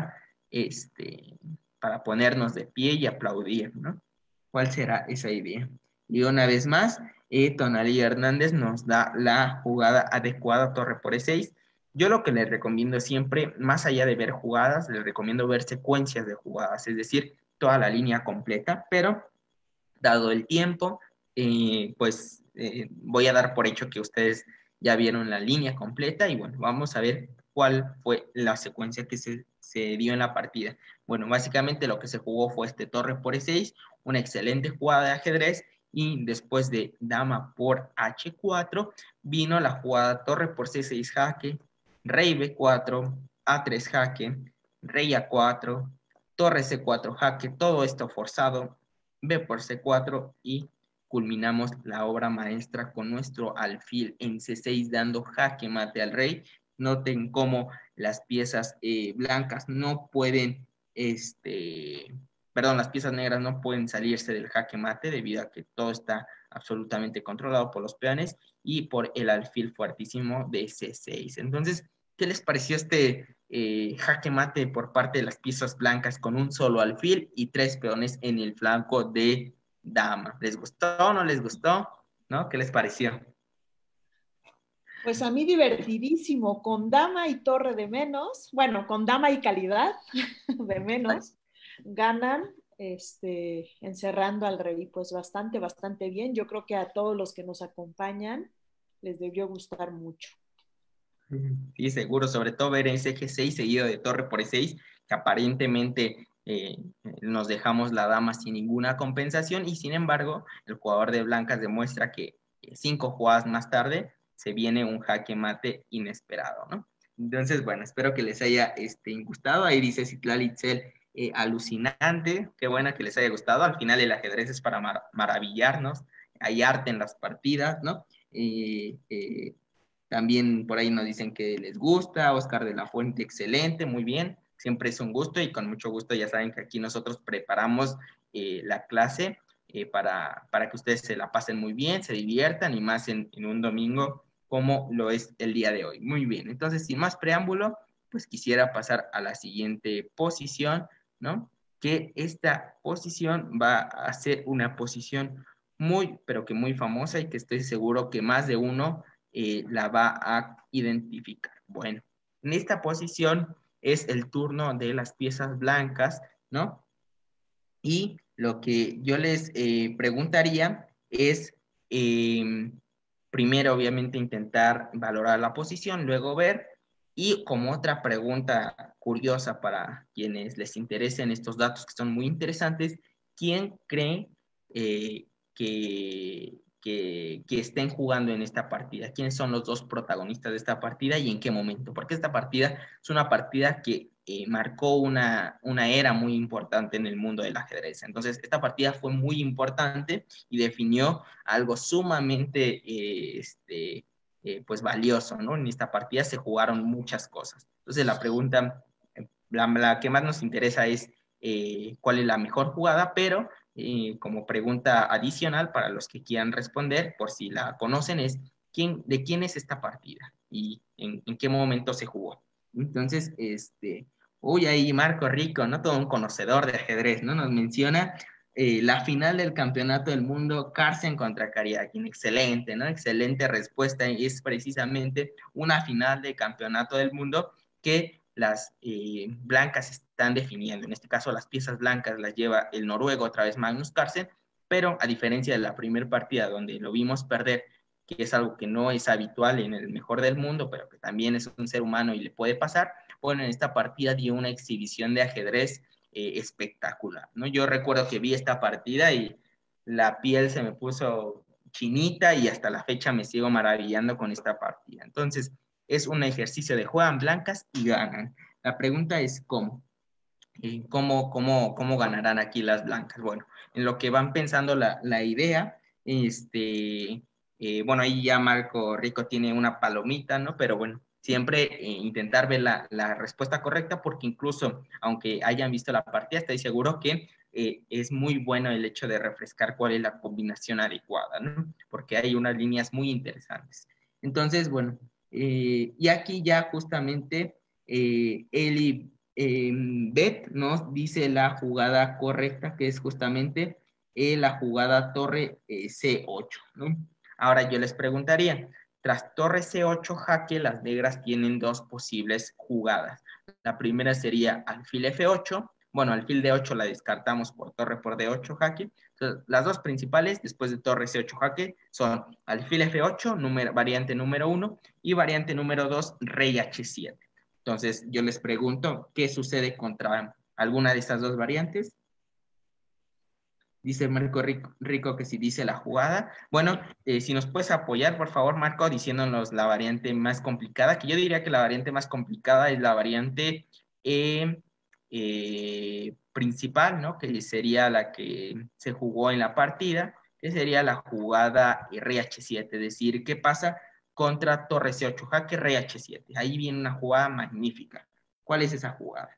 para ponernos de pie y aplaudir, ¿no? ¿Cuál será esa idea? Y una vez más, Tonali Hernández nos da la jugada adecuada, torre por E6. Yo lo que les recomiendo siempre, más allá de ver jugadas, les recomiendo ver secuencias de jugadas, es decir, toda la línea completa, pero dado el tiempo, pues voy a dar por hecho que ustedes ya vieron la línea completa, y bueno, vamos a ver cuál fue la secuencia que se dio en la partida. Bueno, básicamente lo que se jugó fue torre por E6, una excelente jugada de ajedrez, y después de dama por H4, vino la jugada torre por C6 jaque, rey B4, A3 jaque, rey A4, torre C4 jaque, todo esto forzado, B por C4, y culminamos la obra maestra con nuestro alfil en C6 dando jaque mate al rey. Noten cómo las piezas blancas no pueden, las piezas negras no pueden salirse del jaque mate debido a que todo está absolutamente controlado por los peones y por el alfil fuertísimo de C6. Entonces, ¿qué les pareció jaque mate por parte de las piezas blancas con un solo alfil y 3 peones en el flanco de dama? ¿Les gustó o no les gustó? ¿No? ¿Qué les pareció? Pues a mí divertidísimo, con dama y torre de menos, bueno, con dama y calidad de menos, ganan encerrando al rey, pues bastante, bastante bien. Yo creo que a todos los que nos acompañan les debió gustar mucho. Sí, seguro, sobre todo ver ese G6 seguido de torre por E6, que aparentemente nos dejamos la dama sin ninguna compensación, y sin embargo, el jugador de blancas demuestra que 5 jugadas más tarde se viene un jaque mate inesperado, ¿no? Entonces, bueno, espero que les haya gustado. Ahí dice Citlali Itzel, alucinante, qué buena que les haya gustado. Al final el ajedrez es para maravillarnos, hay arte en las partidas, ¿no? También por ahí nos dicen que les gusta. Oscar de la Fuente, excelente, muy bien. Siempre es un gusto, y con mucho gusto ya saben que aquí nosotros preparamos la clase para que ustedes se la pasen muy bien, se diviertan, y más en un domingo como lo es el día de hoy. Muy bien, entonces sin más preámbulo, pues quisiera pasar a la siguiente posición, ¿no? Que esta posición va a ser una posición muy, pero que muy famosa, y que estoy seguro que más de uno la va a identificar. Bueno, en esta posición es el turno de las piezas blancas, ¿no? Y lo que yo les preguntaría es, primero, obviamente, intentar valorar la posición, luego ver, y como otra pregunta curiosa para quienes les interesen estos datos que son muy interesantes, ¿quién cree que estén jugando en esta partida? ¿Quiénes son los dos protagonistas de esta partida y en qué momento? Porque esta partida es una partida que marcó una era muy importante en el mundo del ajedrez. Entonces, esta partida fue muy importante y definió algo sumamente pues valioso, ¿no? En esta partida se jugaron muchas cosas. Entonces, la pregunta, la que más nos interesa es cuál es la mejor jugada, pero como pregunta adicional para los que quieran responder, por si la conocen, es ¿de quién es esta partida y en qué momento se jugó? Entonces, uy, ahí Marco Rico, ¿no? Todo un conocedor de ajedrez, ¿no? Nos menciona la final del campeonato del mundo, Carlsen contra Kariakin. Excelente, ¿no? Excelente respuesta. Y es precisamente una final de campeonato del mundo que las blancas están definiendo. En este caso, las piezas blancas las lleva el noruego, otra vez Magnus Carlsen, pero a diferencia de la primera partida donde lo vimos perder, que es algo que no es habitual en el mejor del mundo, pero que también es un ser humano y le puede pasar, bueno, en esta partida dio una exhibición de ajedrez espectacular, ¿no? Yo recuerdo que vi esta partida y la piel se me puso chinita y hasta la fecha me sigo maravillando con esta partida. Entonces, es un ejercicio de juegan blancas y ganan. La pregunta es ¿cómo? ¿Cómo ganarán aquí las blancas? Bueno, en lo que van pensando la idea, bueno, ahí ya Marco Rico tiene una palomita, ¿no? Pero bueno, siempre intentar ver la respuesta correcta, porque incluso, aunque hayan visto la partida, estoy seguro que es muy bueno el hecho de refrescar cuál es la combinación adecuada, ¿no? Porque hay unas líneas muy interesantes. Entonces, bueno, y aquí ya justamente Eli Bet nos dice la jugada correcta, que es justamente la jugada torre C8, ¿no? Ahora yo les preguntaría, tras torre C8 jaque, las negras tienen dos posibles jugadas. La primera sería alfil F8, bueno, alfil D8 la descartamos por torre por D8 jaque. Entonces, las dos principales después de torre C8 jaque son alfil F8, variante número 1, y variante número 2, rey H7. Entonces, yo les pregunto, ¿qué sucede contra alguna de estas dos variantes? Dice Marco Rico que si dice la jugada. Bueno, si nos puedes apoyar, por favor, Marco, diciéndonos la variante más complicada, que yo diría que la variante más complicada es la variante principal, ¿no? Que sería la que se jugó en la partida, que sería la jugada rey H7, es decir, ¿qué pasa contra torre C8, jaque rey H7? Ahí viene una jugada magnífica. ¿Cuál es esa jugada?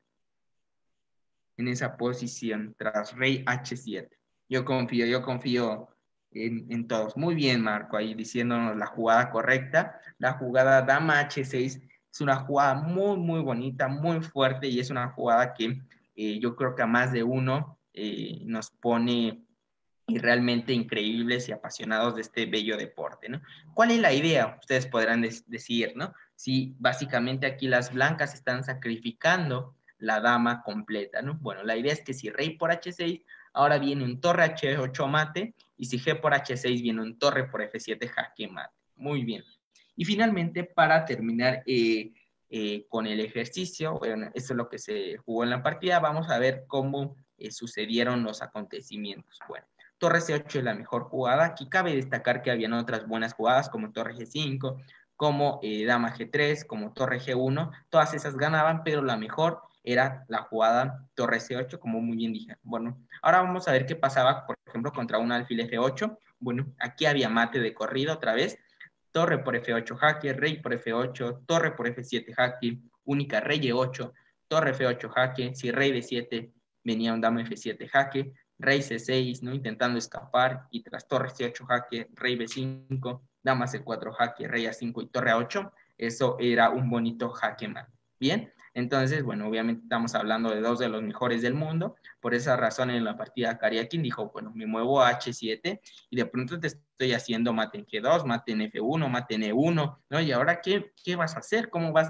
En esa posición, tras rey H7. Yo confío en todos. Muy bien, Marco, ahí diciéndonos la jugada correcta. La jugada dama H6 es una jugada muy, muy bonita, muy fuerte y es una jugada que yo creo que a más de uno nos pone realmente increíbles y apasionados de este bello deporte, ¿no? ¿Cuál es la idea? Ustedes podrán decir, ¿no? Si básicamente aquí las blancas están sacrificando la dama completa, ¿no? Bueno, la idea es que si rey por H6, ahora viene un torre H8 mate, y si G por H6 viene un torre por F7 jaque mate. Muy bien. Y finalmente, para terminar con el ejercicio, bueno, eso es lo que se jugó en la partida, vamos a ver cómo sucedieron los acontecimientos. Bueno, torre C8 es la mejor jugada. Aquí cabe destacar que habían otras buenas jugadas como torre G5, como dama G3, como torre G1. Todas esas ganaban, pero la mejor era la jugada torre C8, como muy bien dije. Bueno, ahora vamos a ver qué pasaba, por ejemplo, contra un alfil F8. Bueno, aquí había mate de corrido otra vez. Torre por F8 jaque, rey por F8, torre por F7 jaque, única rey E8, torre F8 jaque, si rey D7 venía un dama F7 jaque, rey C6, ¿no? Intentando escapar, y tras torre C8 jaque, rey B5, dama C4 jaque, rey A5 y torre A8, eso era un bonito jaque mate. Bien, entonces, bueno, obviamente estamos hablando de dos de los mejores del mundo, por esa razón en la partida Kariakin dijo, bueno, me muevo a H7 y de pronto te estoy haciendo mate en G2, mate en F1, mate en E1, ¿no? Y ahora, ¿qué vas a hacer? ¿Cómo te vas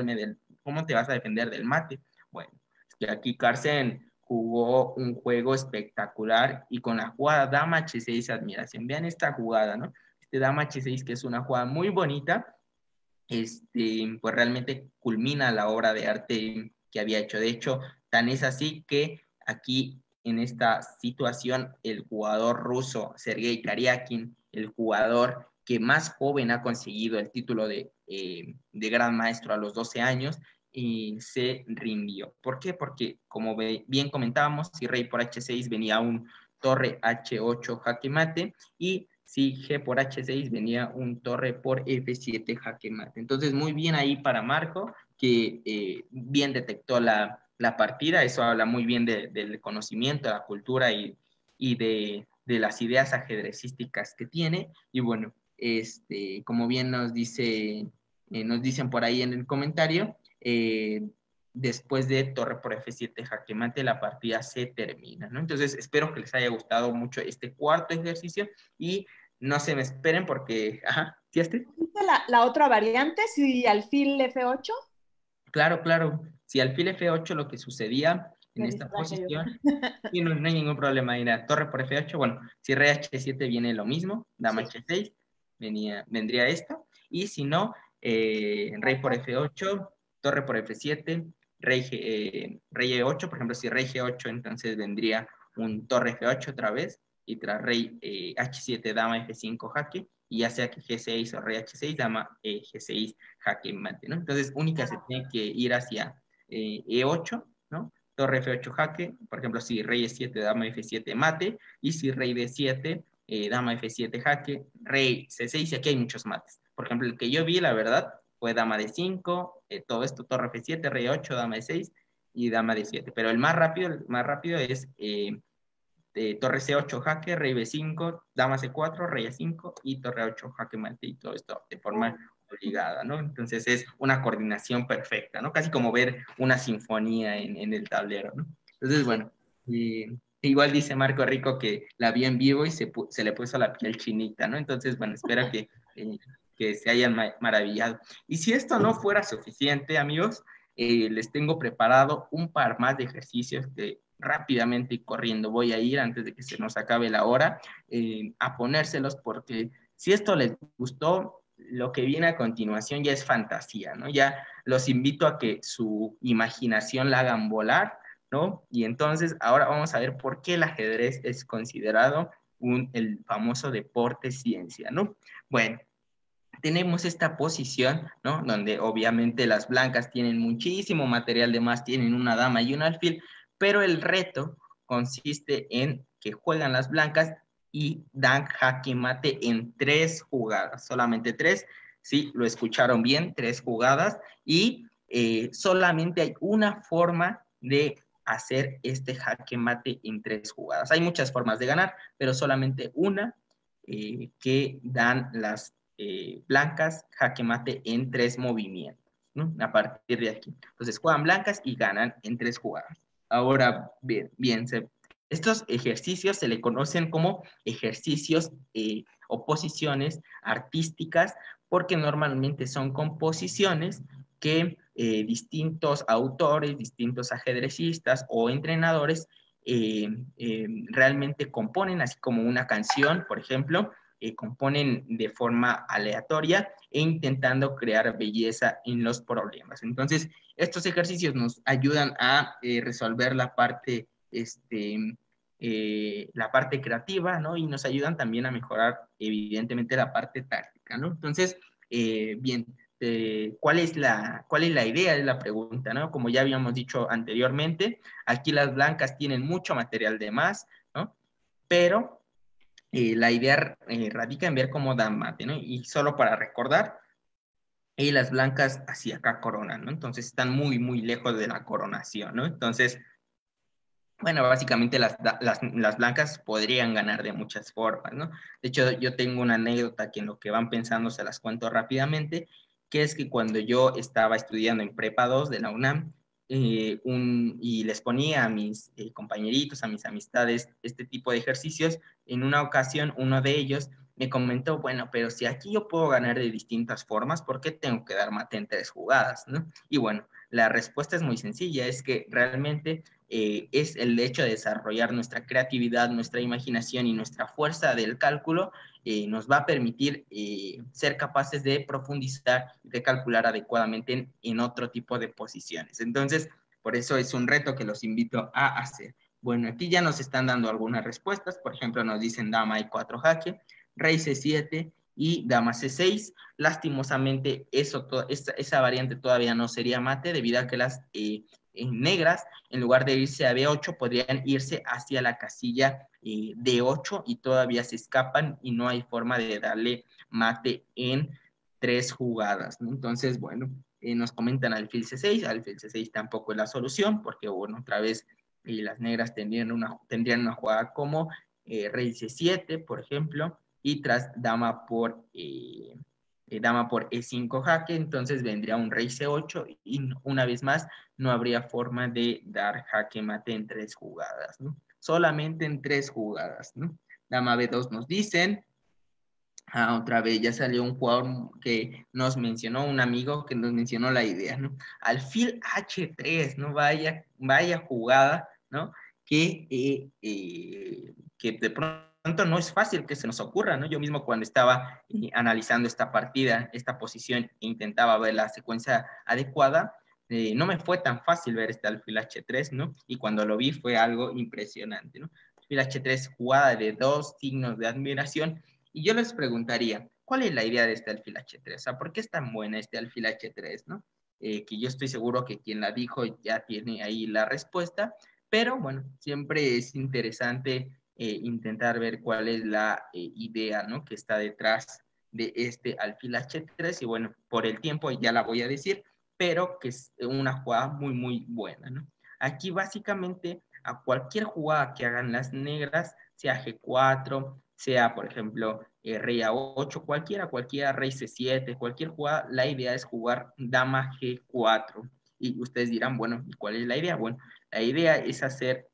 a defender del mate? Bueno, es que aquí Carlsen jugó un juego espectacular y con la jugada dama H6 admiración. Vean esta jugada, ¿no? Este dama H6 que es una jugada muy bonita, pues realmente culmina la obra de arte que había hecho. De hecho, tan es así que aquí en esta situación el jugador ruso Sergei Kariakin, el jugador que más joven ha conseguido el título de gran maestro a los 12 años, se rindió. ¿Por qué? Porque, como bien comentábamos, si rey por H6 venía un torre H8 jaque mate, y si G por H6 venía un torre por F7 jaque mate. Entonces, muy bien ahí para Marco, que bien detectó la partida. Eso habla muy bien del conocimiento, de la cultura y de las ideas ajedrecísticas que tiene. Y bueno, como bien nos dicen por ahí en el comentario, después de torre por F7 jaque mate, la partida se termina, ¿no? Entonces, espero que les haya gustado mucho este cuarto ejercicio y no se me esperen porque, ajá, ¿sí, Astrid? La otra variante, si alfil F8. Claro, claro. Si alfil F8 lo que sucedía en esta posición. Y no hay ningún problema. Mira, torre por F8, bueno, si rey H7 viene lo mismo, dama H6, vendría esto. Y si no, rey por F8, torre por F7, rey E8, por ejemplo, si rey G8, entonces vendría un torre F8 otra vez, y tras rey H7, dama F5, jaque, y ya sea que G6 o rey H6, dama G6, jaque mate, ¿no? Entonces, única se tiene que ir hacia E8, ¿no? Torre F8 jaque, por ejemplo, si rey E7, dama F7 mate, y si rey D7, dama F7 jaque, rey C6, y aquí hay muchos mates. Por ejemplo, el que yo vi, la verdad, fue dama D5, todo esto, torre F7, rey 8, dama D6 y dama D7. Pero el más rápido es torre C8 jaque, rey B5, dama C4, rey A5 y torre 8 jaque mate, y todo esto de forma obligada, ¿no? Entonces es una coordinación perfecta, ¿no? Casi como ver una sinfonía en el tablero, ¿no? Entonces, bueno, igual dice Marco Rico que la vi en vivo y se le puso la piel chinita, ¿no? Entonces, bueno, espero que se hayan maravillado. Y si esto no fuera suficiente, amigos, les tengo preparado un par más de ejercicios que rápidamente y corriendo voy a ir antes de que se nos acabe la hora a ponérselos, porque si esto les gustó, lo que viene a continuación ya es fantasía, ¿no? Ya los invito a que su imaginación la hagan volar, ¿no? Y entonces ahora vamos a ver por qué el ajedrez es considerado el famoso deporte ciencia, ¿no? Bueno, tenemos esta posición, ¿no? Donde obviamente las blancas tienen muchísimo material de más, tienen una dama y un alfil, pero el reto consiste en que juegan las blancas y dan jaque mate en 3 jugadas, solamente 3, sí, lo escucharon bien, 3 jugadas, y solamente hay una forma de hacer este jaque mate en 3 jugadas. Hay muchas formas de ganar, pero solamente una que dan las blancas jaque mate en 3 movimientos, ¿no? A partir de aquí. Entonces juegan blancas y ganan en 3 jugadas. Ahora, bien estos ejercicios se le conocen como ejercicios o posiciones artísticas porque normalmente son composiciones que distintos autores, distintos ajedrecistas o entrenadores realmente componen, así como una canción, por ejemplo, componen de forma aleatoria e intentando crear belleza en los problemas. Entonces, estos ejercicios nos ayudan a resolver la parte creativa, ¿no? Y nos ayudan también a mejorar, evidentemente, la parte táctica, ¿no? Entonces, bien, ¿cuál es la idea de la pregunta, ¿no? Como ya habíamos dicho anteriormente, aquí las blancas tienen mucho material de más, ¿no? Pero la idea radica en ver cómo dan mate, ¿no? Y solo para recordar, las blancas así acá coronan, ¿no? Entonces están muy, muy lejos de la coronación, ¿no? Entonces, bueno, básicamente las blancas podrían ganar de muchas formas, ¿no? De hecho, yo tengo una anécdota que en lo que van pensando se las cuento rápidamente, que es que cuando yo estaba estudiando en Prepa 2 de la UNAM, y les ponía a mis compañeritos, a mis amistades, este tipo de ejercicios, en una ocasión uno de ellos me comentó, bueno, pero si aquí yo puedo ganar de distintas formas, ¿por qué tengo que dar mate en 3 jugadas, ¿no? Y bueno, la respuesta es muy sencilla, es que realmente es el hecho de desarrollar nuestra creatividad, nuestra imaginación y nuestra fuerza del cálculo, nos va a permitir ser capaces de profundizar y de calcular adecuadamente en otro tipo de posiciones. Entonces, por eso es un reto que los invito a hacer. Bueno, aquí ya nos están dando algunas respuestas. Por ejemplo, nos dicen dama E4 jaque, rey C7 y dama C6. Lastimosamente, esa variante todavía no sería mate debido a que las negras, en lugar de irse a B8, podrían irse hacia la casilla D8 y todavía se escapan y no hay forma de darle mate en 3 jugadas, ¿no? Entonces, bueno, nos comentan alfil C6, alfil C6 tampoco es la solución, porque, bueno, otra vez las negras tendrían una jugada como rey C7, por ejemplo, y tras dama por E5 jaque, entonces vendría un rey C8 y una vez más no habría forma de dar jaque mate en 3 jugadas, ¿no? Solamente en 3 jugadas, ¿no? Dama B2 nos dicen, Otra vez ya salió un jugador que nos mencionó, un amigo que nos mencionó la idea, ¿no? Alfil H3, ¿no? Vaya jugada, ¿no? Que de pronto no es fácil que se nos ocurra, ¿no? Yo mismo cuando estaba analizando esta partida, esta posición, e intentaba ver la secuencia adecuada, no me fue tan fácil ver este alfil H3, ¿no? Y cuando lo vi fue algo impresionante, ¿no? Alfil H3, jugada de 2 signos de admiración. Y yo les preguntaría, ¿cuál es la idea de este alfil H3? O sea, ¿por qué es tan buena este alfil H3, no? Que yo estoy seguro que quien la dijo ya tiene ahí la respuesta, pero bueno, siempre es interesante intentar ver cuál es la idea, ¿no? Que está detrás de este alfil H3 y bueno, por el tiempo ya la voy a decir, pero que es una jugada muy, muy buena, ¿no? Aquí básicamente a cualquier jugada que hagan las negras, sea G4, sea por ejemplo rey A8, cualquiera, rey C7, cualquier jugada, la idea es jugar dama G4. Y ustedes dirán, bueno, ¿y cuál es la idea? Bueno, la idea es hacer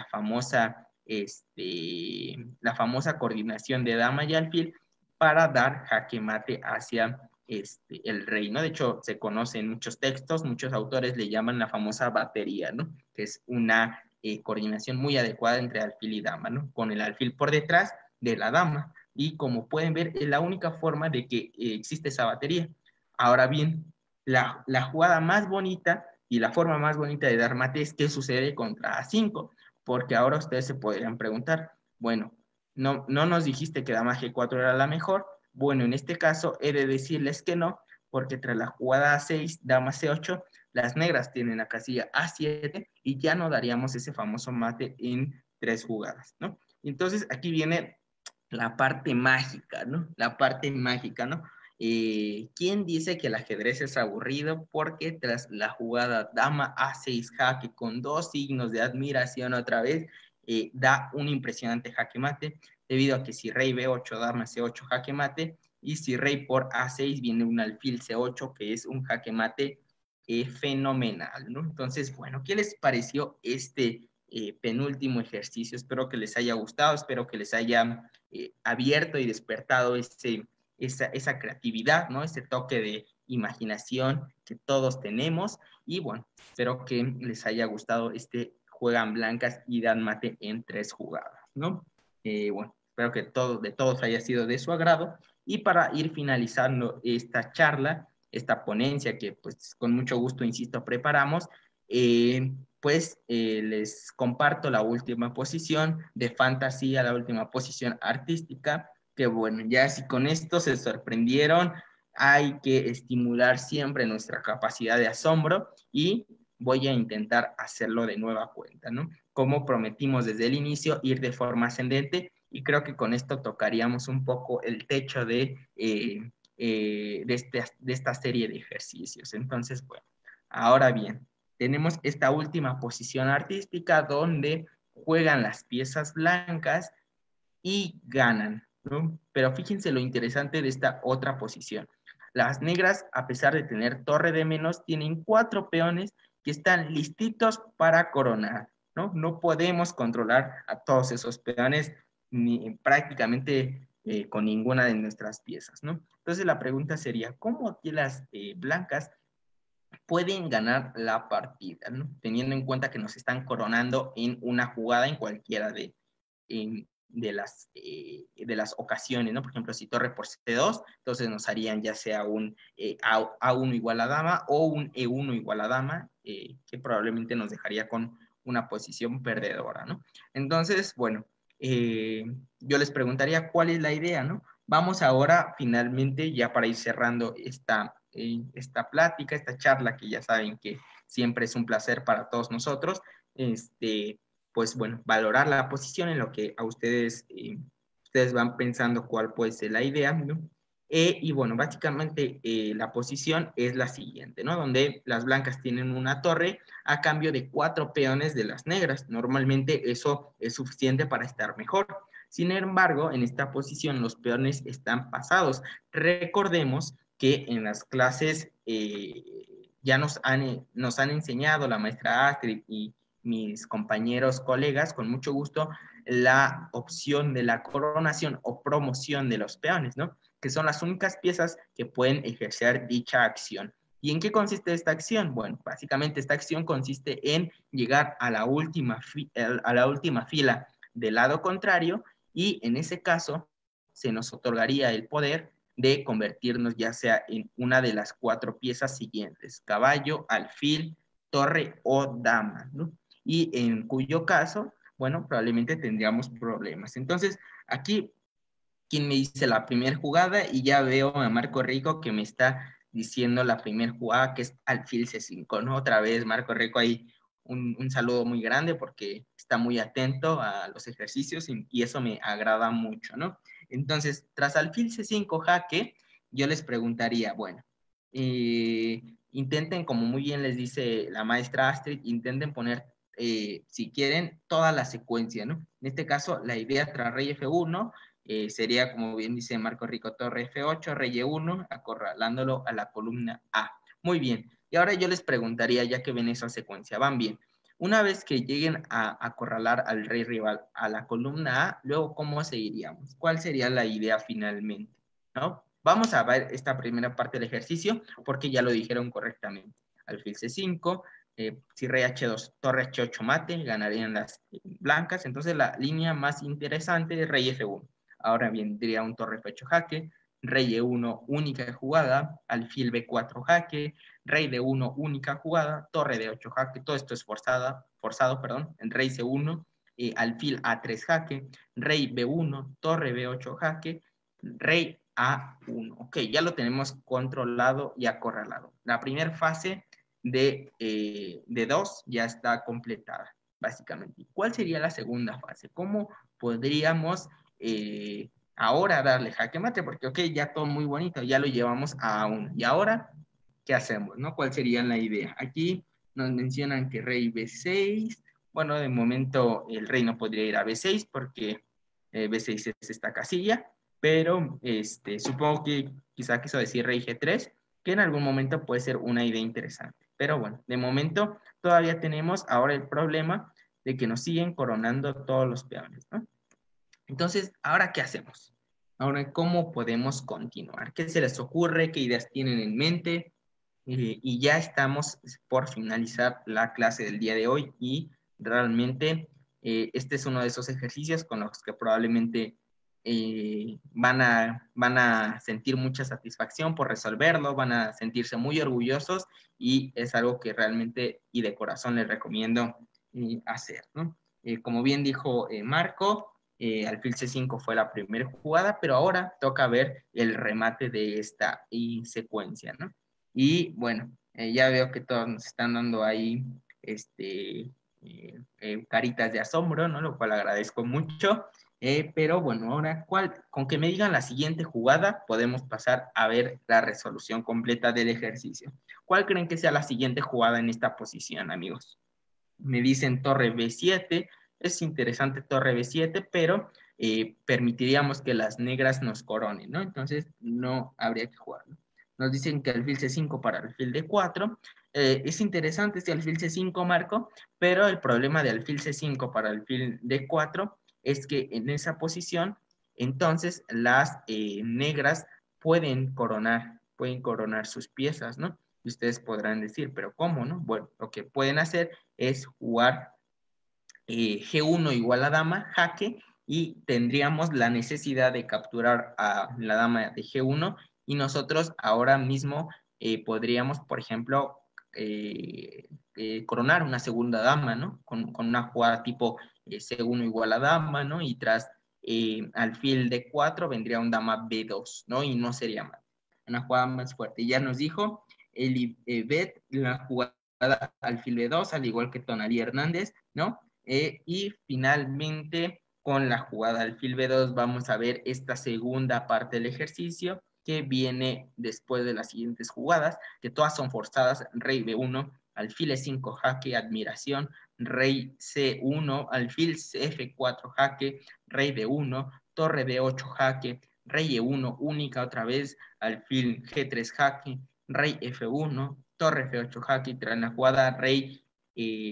la famosa coordinación de dama y alfil para dar jaque mate hacia el rey, ¿no? De hecho, se conoce en muchos textos, muchos autores le llaman la famosa batería, ¿no? Que es una coordinación muy adecuada entre alfil y dama, ¿no? Con el alfil por detrás de la dama. Y como pueden ver, es la única forma de que existe esa batería. Ahora bien, la jugada más bonita y la forma más bonita de dar mate es qué sucede contra A5, porque ahora ustedes se podrían preguntar, bueno, no nos dijiste que dama G4 era la mejor. Bueno, en este caso he de decirles que no, porque tras la jugada A6, dama C8, las negras tienen la casilla A7 y ya no daríamos ese famoso mate en 3 jugadas, ¿no? Entonces aquí viene la parte mágica, ¿no? La parte mágica, ¿no? ¿Quién dice que el ajedrez es aburrido? Porque tras la jugada dama A6 jaque con 2 signos de admiración otra vez, da un impresionante jaque mate, debido a que si rey B8, dama C8, jaque mate, y si rey por A6 viene un alfil C8, que es un jaque mate fenomenal, ¿no? Entonces, bueno, ¿qué les pareció este penúltimo ejercicio? Espero que les haya gustado, espero que les haya abierto y despertado esa creatividad, ¿no? Ese toque de imaginación que todos tenemos. Y bueno, espero que les haya gustado Juegan Blancas y Dan Mate en 3 jugadas, ¿no? Bueno, espero que de todos haya sido de su agrado. Y para ir finalizando esta charla, esta ponencia que pues con mucho gusto, insisto, preparamos, les comparto la última posición de fantasía, la última posición artística, que bueno, ya si con esto se sorprendieron, hay que estimular siempre nuestra capacidad de asombro y voy a intentar hacerlo de nueva cuenta, ¿no? Como prometimos desde el inicio, ir de forma ascendente y creo que con esto tocaríamos un poco el techo de esta serie de ejercicios. Entonces, bueno, ahora bien, tenemos esta última posición artística donde juegan las piezas blancas y ganan, ¿no? Pero fíjense lo interesante de esta otra posición. Las negras, a pesar de tener torre de menos, tienen 4 peones que están listitos para coronar, ¿no? No podemos controlar a todos esos peones ni prácticamente con ninguna de nuestras piezas, ¿no? Entonces la pregunta sería, ¿cómo aquí las blancas pueden ganar la partida, ¿no? Teniendo en cuenta que nos están coronando en una jugada en cualquiera de las ocasiones, ¿no? Por ejemplo, si torre por C2, entonces nos harían ya sea un A1 igual a dama o un E1 igual a dama, que probablemente nos dejaría con una posición perdedora, ¿no? Entonces, bueno, yo les preguntaría cuál es la idea, ¿no? Vamos ahora finalmente, ya para ir cerrando esta plática, esta charla, que ya saben que siempre es un placer para todos nosotros, pues bueno, valorar la posición en lo que a ustedes van pensando cuál puede ser la idea, ¿no? Y bueno, básicamente la posición es la siguiente, ¿no? Donde las blancas tienen una torre a cambio de 4 peones de las negras. Normalmente eso es suficiente para estar mejor. Sin embargo, en esta posición los peones están pasados. Recordemos que en las clases ya nos han enseñado la maestra Astrid y mis compañeros, colegas, con mucho gusto, la opción de la coronación o promoción de los peones, ¿no? Que son las únicas piezas que pueden ejercer dicha acción. ¿Y en qué consiste esta acción? Bueno, básicamente esta acción consiste en llegar a la última fila del lado contrario y en ese caso se nos otorgaría el poder de convertirnos ya sea en una de las 4 piezas siguientes: caballo, alfil, torre o dama, ¿no? Y en cuyo caso, bueno, probablemente tendríamos problemas. Entonces, aquí, ¿quién me dice la primera jugada? Y ya veo a Marco Rico que me está diciendo la primera jugada, que es alfil C5, ¿no? Otra vez, Marco Rico, ahí un saludo muy grande porque está muy atento a los ejercicios y eso me agrada mucho, ¿no? Entonces, tras alfil C5 jaque, yo les preguntaría, bueno, intenten, como muy bien les dice la maestra Astrid, intenten poner, si quieren, toda la secuencia, ¿no? En este caso, la idea tras rey F1 sería, como bien dice Marco Rico, torre F8, rey E1, acorralándolo a la columna A. Muy bien. Y ahora yo les preguntaría, ya que ven esa secuencia, van bien. Una vez que lleguen a acorralar al rey rival a la columna A, luego, ¿cómo seguiríamos? ¿Cuál sería la idea finalmente? ¿No? Vamos a ver esta primera parte del ejercicio porque ya lo dijeron correctamente. Alfil C5, si rey H2, torre H8 mate, ganarían las blancas. Entonces la línea más interesante es rey F1. Ahora vendría un torre F8 jaque, rey E1 única jugada, alfil B4 jaque, rey D1 única jugada, torre D8 jaque, todo esto es forzado, perdón, en rey C1, alfil A3 jaque, rey B1, torre B8 jaque, rey A1. Ok, ya lo tenemos controlado y acorralado. La primera fase de 2 ya está completada, básicamente. ¿Cuál sería la segunda fase? ¿Cómo podríamos ahora darle jaque mate? Porque, ok, ya todo muy bonito, ya lo llevamos a 1. ¿Y ahora qué hacemos? ¿No? ¿Cuál sería la idea? Aquí nos mencionan que rey B6. Bueno, de momento el rey no podría ir a B6 porque B6 es esta casilla, pero supongo que quizá quiso decir rey G3, que en algún momento puede ser una idea interesante. Pero bueno, de momento todavía tenemos ahora el problema de que nos siguen coronando todos los peones, ¿no? Entonces, ¿ahora qué hacemos? Ahora, ¿cómo podemos continuar? ¿Qué se les ocurre? ¿Qué ideas tienen en mente? Y ya estamos por finalizar la clase del día de hoy y realmente este es uno de esos ejercicios con los que probablemente van a sentir mucha satisfacción por resolverlo, van a sentirse muy orgullosos y es algo que realmente y de corazón les recomiendo hacer, ¿no? Como bien dijo Marco, alfil C5 fue la primera jugada, pero ahora toca ver el remate de esta secuencia, ¿no? Y bueno, ya veo que todos nos están dando ahí caritas de asombro, ¿no? Lo cual agradezco mucho. Pero bueno, ahora, con que me digan la siguiente jugada, podemos pasar a ver la resolución completa del ejercicio. ¿Cuál creen que sea la siguiente jugada en esta posición, amigos? Me dicen torre B7, es interesante torre B7, pero permitiríamos que las negras nos coronen, ¿no? Entonces no habría que jugarlo. Nos dicen que alfil C5 para alfil D4. Es interesante este alfil C5, Marco, pero el problema de alfil C5 para alfil D4 es que en esa posición, entonces las negras pueden coronar sus piezas, ¿no? Y ustedes podrán decir, pero ¿cómo, no? Bueno, lo que pueden hacer es jugar G1 igual a dama, jaque, y tendríamos la necesidad de capturar a la dama de G1 y nosotros ahora mismo podríamos, por ejemplo, coronar una segunda dama, ¿no? Con una jugada tipo C1 igual a dama, ¿no? Y tras alfil D4 vendría un dama B2, ¿no? Y no sería mal. Una jugada más fuerte. Ya nos dijo el Bet, la jugada alfil B2, al igual que Tonali Hernández, ¿no? Y finalmente, con la jugada alfil B2, vamos a ver esta segunda parte del ejercicio que viene después de las siguientes jugadas, que todas son forzadas: rey B1, alfil E5 jaque, admiración, rey C1, alfil F4 jaque, rey D1, torre D8 jaque, rey E1 única otra vez, alfil G3 jaque, rey F1, torre F8 jaque, y tras la jugada rey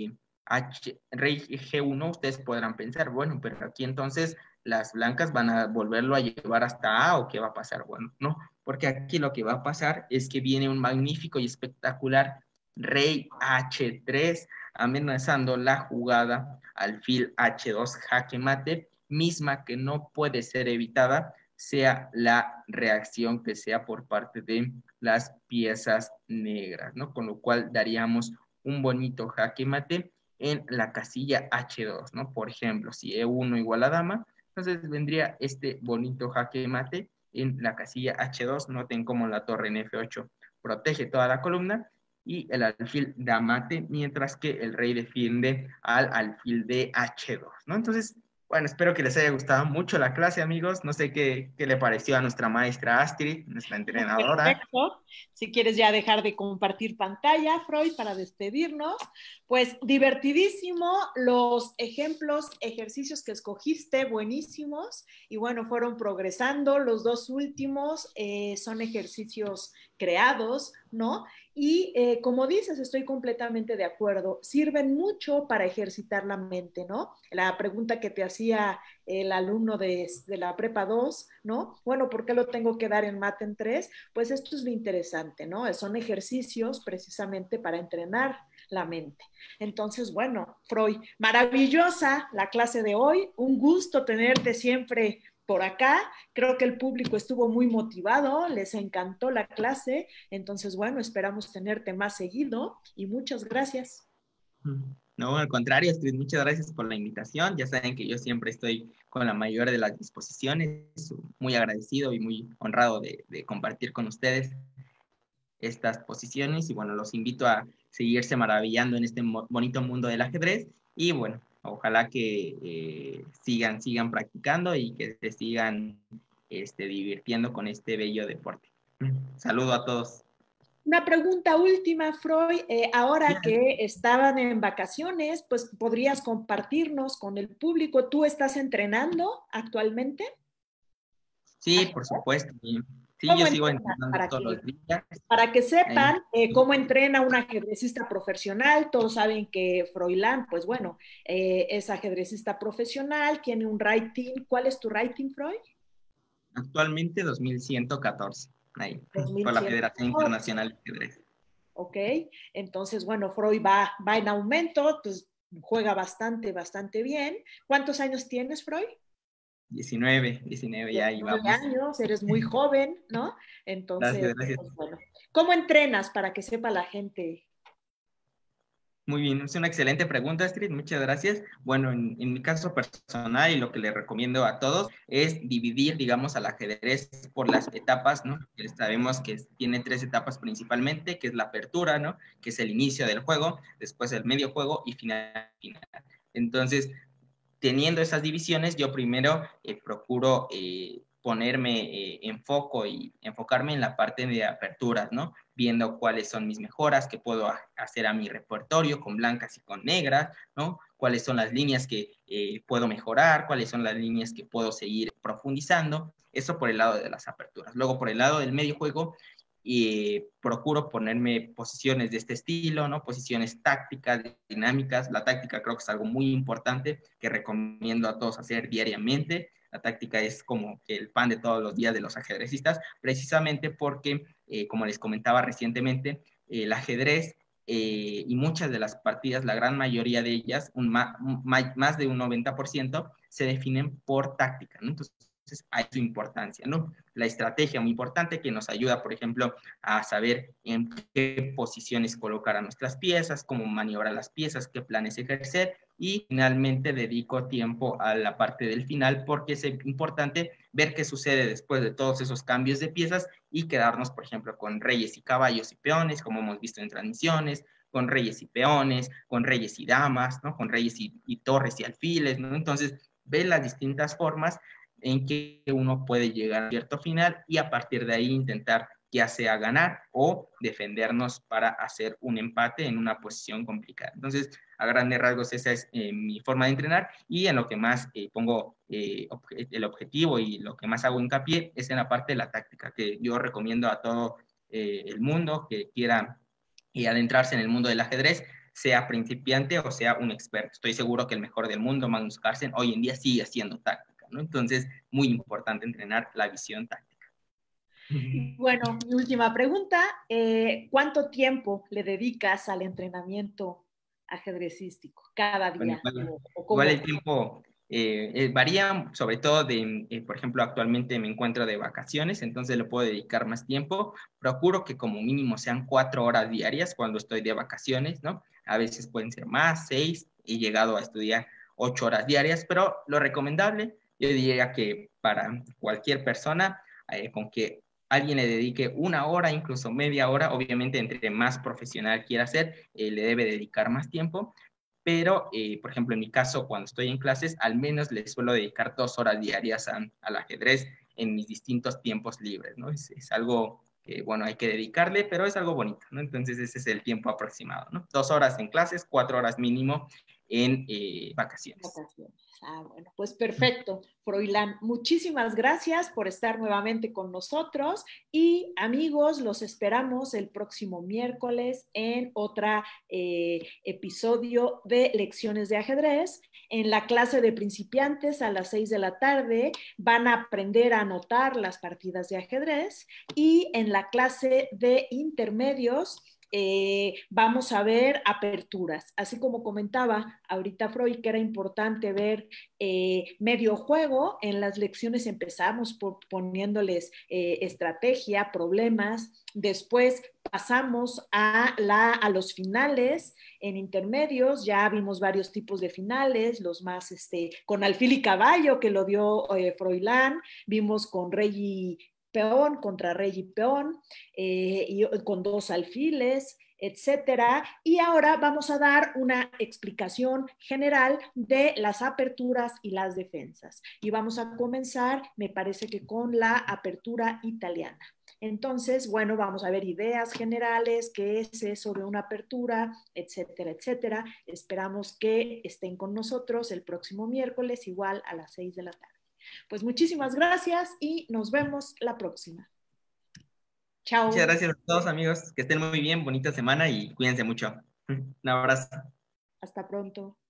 rey G1, ustedes podrán pensar, bueno, pero aquí entonces las blancas van a volverlo a llevar hasta A, ¿o qué va a pasar? Bueno, no, porque aquí lo que va a pasar es que viene un magnífico y espectacular rey H3 amenazando la jugada alfil H2 jaque mate, misma que no puede ser evitada, sea la reacción que sea por parte de las piezas negras, ¿no? Con lo cual daríamos un bonito jaque mate en la casilla H2, ¿no? Por ejemplo, si E1 igual a dama, entonces vendría este bonito jaque mate en la casilla H2. Noten cómo la torre en F8 protege toda la columna y el alfil da mate, mientras que el rey defiende al alfil de H2, ¿no? Entonces, bueno, espero que les haya gustado mucho la clase, amigos. No sé qué le pareció a nuestra maestra Astrid, nuestra entrenadora. Perfecto. Si quieres ya dejar de compartir pantalla, Freud, para despedirnos, pues divertidísimo los ejemplos, ejercicios que escogiste, buenísimos, y bueno, fueron progresando. Los dos últimos son ejercicios creados, ¿no? Y como dices, estoy completamente de acuerdo, sirven mucho para ejercitar la mente, ¿no? La pregunta que te hacía el alumno de la prepa 2, ¿no? Bueno, ¿por qué lo tengo que dar en mate en 3? Pues esto es lo interesante, ¿no? Son ejercicios precisamente para entrenar la mente. Entonces, bueno, Freud, maravillosa la clase de hoy, un gusto tenerte siempre por acá. Creo que el público estuvo muy motivado, les encantó la clase. Entonces, bueno, esperamos tenerte más seguido y muchas gracias. No, al contrario, Astrid, muchas gracias por la invitación. Ya saben que yo siempre estoy con la mayor de las disposiciones, muy agradecido y muy honrado de compartir con ustedes estas posiciones y bueno, los invito a seguirse maravillando en este bonito mundo del ajedrez y bueno, ojalá que sigan practicando y que se sigan divirtiendo con este bello deporte. Saludo a todos. Una pregunta última, Freud. Ahora Bien. que estaban en vacaciones, pues podrías compartirnos con el público. ¿Tú estás entrenando actualmente? Sí, por supuesto. Sí, ¿Cómo yo sigo entrenas? entrenando todos los días. Para que Ahí. sepan cómo entrena un ajedrecista profesional. Todos saben que Froilán, pues bueno, es ajedrecista profesional, tiene un rating. ¿Cuál es tu rating, Freud? Actualmente 2114, ahí, por la 2100. Federación Internacional de Ajedrez. ¿Ok? Entonces, bueno, Freud va en aumento, pues juega bastante bien. ¿Cuántos años tienes, Freud? 19 ya ahí 19 vamos. años, eres muy joven, ¿no? Gracias, Entonces, gracias. pues, bueno, ¿cómo entrenas para que sepa la gente? Muy bien, es una excelente pregunta, Astrid, muchas gracias. Bueno, en mi caso personal y lo que le recomiendo a todos es dividir, digamos, al ajedrez por las etapas, ¿no? Sabemos que tiene 3 etapas principalmente, que es la apertura, ¿no? Que es el inicio del juego, después el medio juego y final. Entonces, teniendo esas divisiones, yo primero procuro ponerme en foco y enfocarme en la parte de aperturas, ¿no? Viendo cuáles son mis mejoras que puedo hacer a mi repertorio con blancas y con negras, ¿no? Cuáles son las líneas que puedo mejorar, cuáles son las líneas que puedo seguir profundizando. Eso por el lado de las aperturas. Luego, por el lado del medio juego, procuro ponerme posiciones de este estilo, ¿no? Posiciones tácticas, dinámicas. La táctica creo que es algo muy importante que recomiendo a todos hacer diariamente. La táctica es como que el pan de todos los días de los ajedrecistas, precisamente porque, como les comentaba recientemente, el ajedrez y muchas de las partidas, la gran mayoría de ellas, más de un 90%, se definen por táctica, ¿no? Entonces, hay su importancia, ¿no? La estrategia muy importante que nos ayuda, por ejemplo, a saber en qué posiciones colocar a nuestras piezas, cómo maniobrar las piezas, qué planes ejercer y finalmente dedico tiempo a la parte del final porque es importante ver qué sucede después de todos esos cambios de piezas y quedarnos, por ejemplo, con reyes y caballos y peones, como hemos visto en transmisiones, con reyes y peones, con reyes y damas, ¿no? Con reyes y torres y alfiles, ¿no? Entonces, ve las distintas formas en que uno puede llegar a cierto final y a partir de ahí intentar ya sea ganar o defendernos para hacer un empate en una posición complicada. Entonces, a grandes rasgos, esa es mi forma de entrenar y en lo que más pongo el objetivo y lo que más hago hincapié es en la parte de la táctica, que yo recomiendo a todo el mundo que quiera adentrarse en el mundo del ajedrez, sea principiante o sea un experto. Estoy seguro que el mejor del mundo, Magnus Carlsen, hoy en día sigue haciendo táctica, ¿no? Entonces, muy importante entrenar la visión táctica. Y bueno, mi última pregunta, ¿cuánto tiempo le dedicas al entrenamiento ajedrecístico cada Bueno, día? O igual el cómo? tiempo varía, sobre todo por ejemplo, actualmente me encuentro de vacaciones, entonces le puedo dedicar más tiempo. Procuro que como mínimo sean 4 horas diarias cuando estoy de vacaciones, ¿no? A veces pueden ser más, 6, he llegado a estudiar 8 horas diarias, pero lo recomendable, yo diría que para cualquier persona, con que alguien le dedique 1 hora, incluso media hora, obviamente entre más profesional quiera ser, le debe dedicar más tiempo, pero, por ejemplo, en mi caso, cuando estoy en clases, al menos les suelo dedicar 2 horas diarias al ajedrez en mis distintos tiempos libres, ¿no? Es algo que, bueno, hay que dedicarle, pero es algo bonito, ¿no? Entonces, ese es el tiempo aproximado, ¿no? 2 horas en clases, 4 horas mínimo en vacaciones. Vacaciones. Ah, bueno, pues perfecto. Froilán, muchísimas gracias por estar nuevamente con nosotros y amigos, los esperamos el próximo miércoles en otro episodio de Lecciones de Ajedrez. En la clase de principiantes a las 6 de la tarde van a aprender a anotar las partidas de ajedrez y en la clase de intermedios vamos a ver aperturas. Así como comentaba ahorita Freud, que era importante ver medio juego, en las lecciones empezamos poniéndoles estrategia, problemas, después pasamos a los finales, en intermedios ya vimos varios tipos de finales, los más con alfil y caballo que lo dio Froilán, vimos con rey y peón contra rey y peón, y con dos alfiles, etcétera. Y ahora vamos a dar una explicación general de las aperturas y las defensas. Y vamos a comenzar, me parece que con la apertura italiana. Entonces, bueno, vamos a ver ideas generales, qué es eso de una apertura, etcétera, etcétera. Esperamos que estén con nosotros el próximo miércoles, igual a las 6 de la tarde. Pues muchísimas gracias y nos vemos la próxima. Muchas Chao. gracias a todos, amigos. Que estén muy bien, bonita semana y cuídense mucho. Un abrazo. Hasta pronto.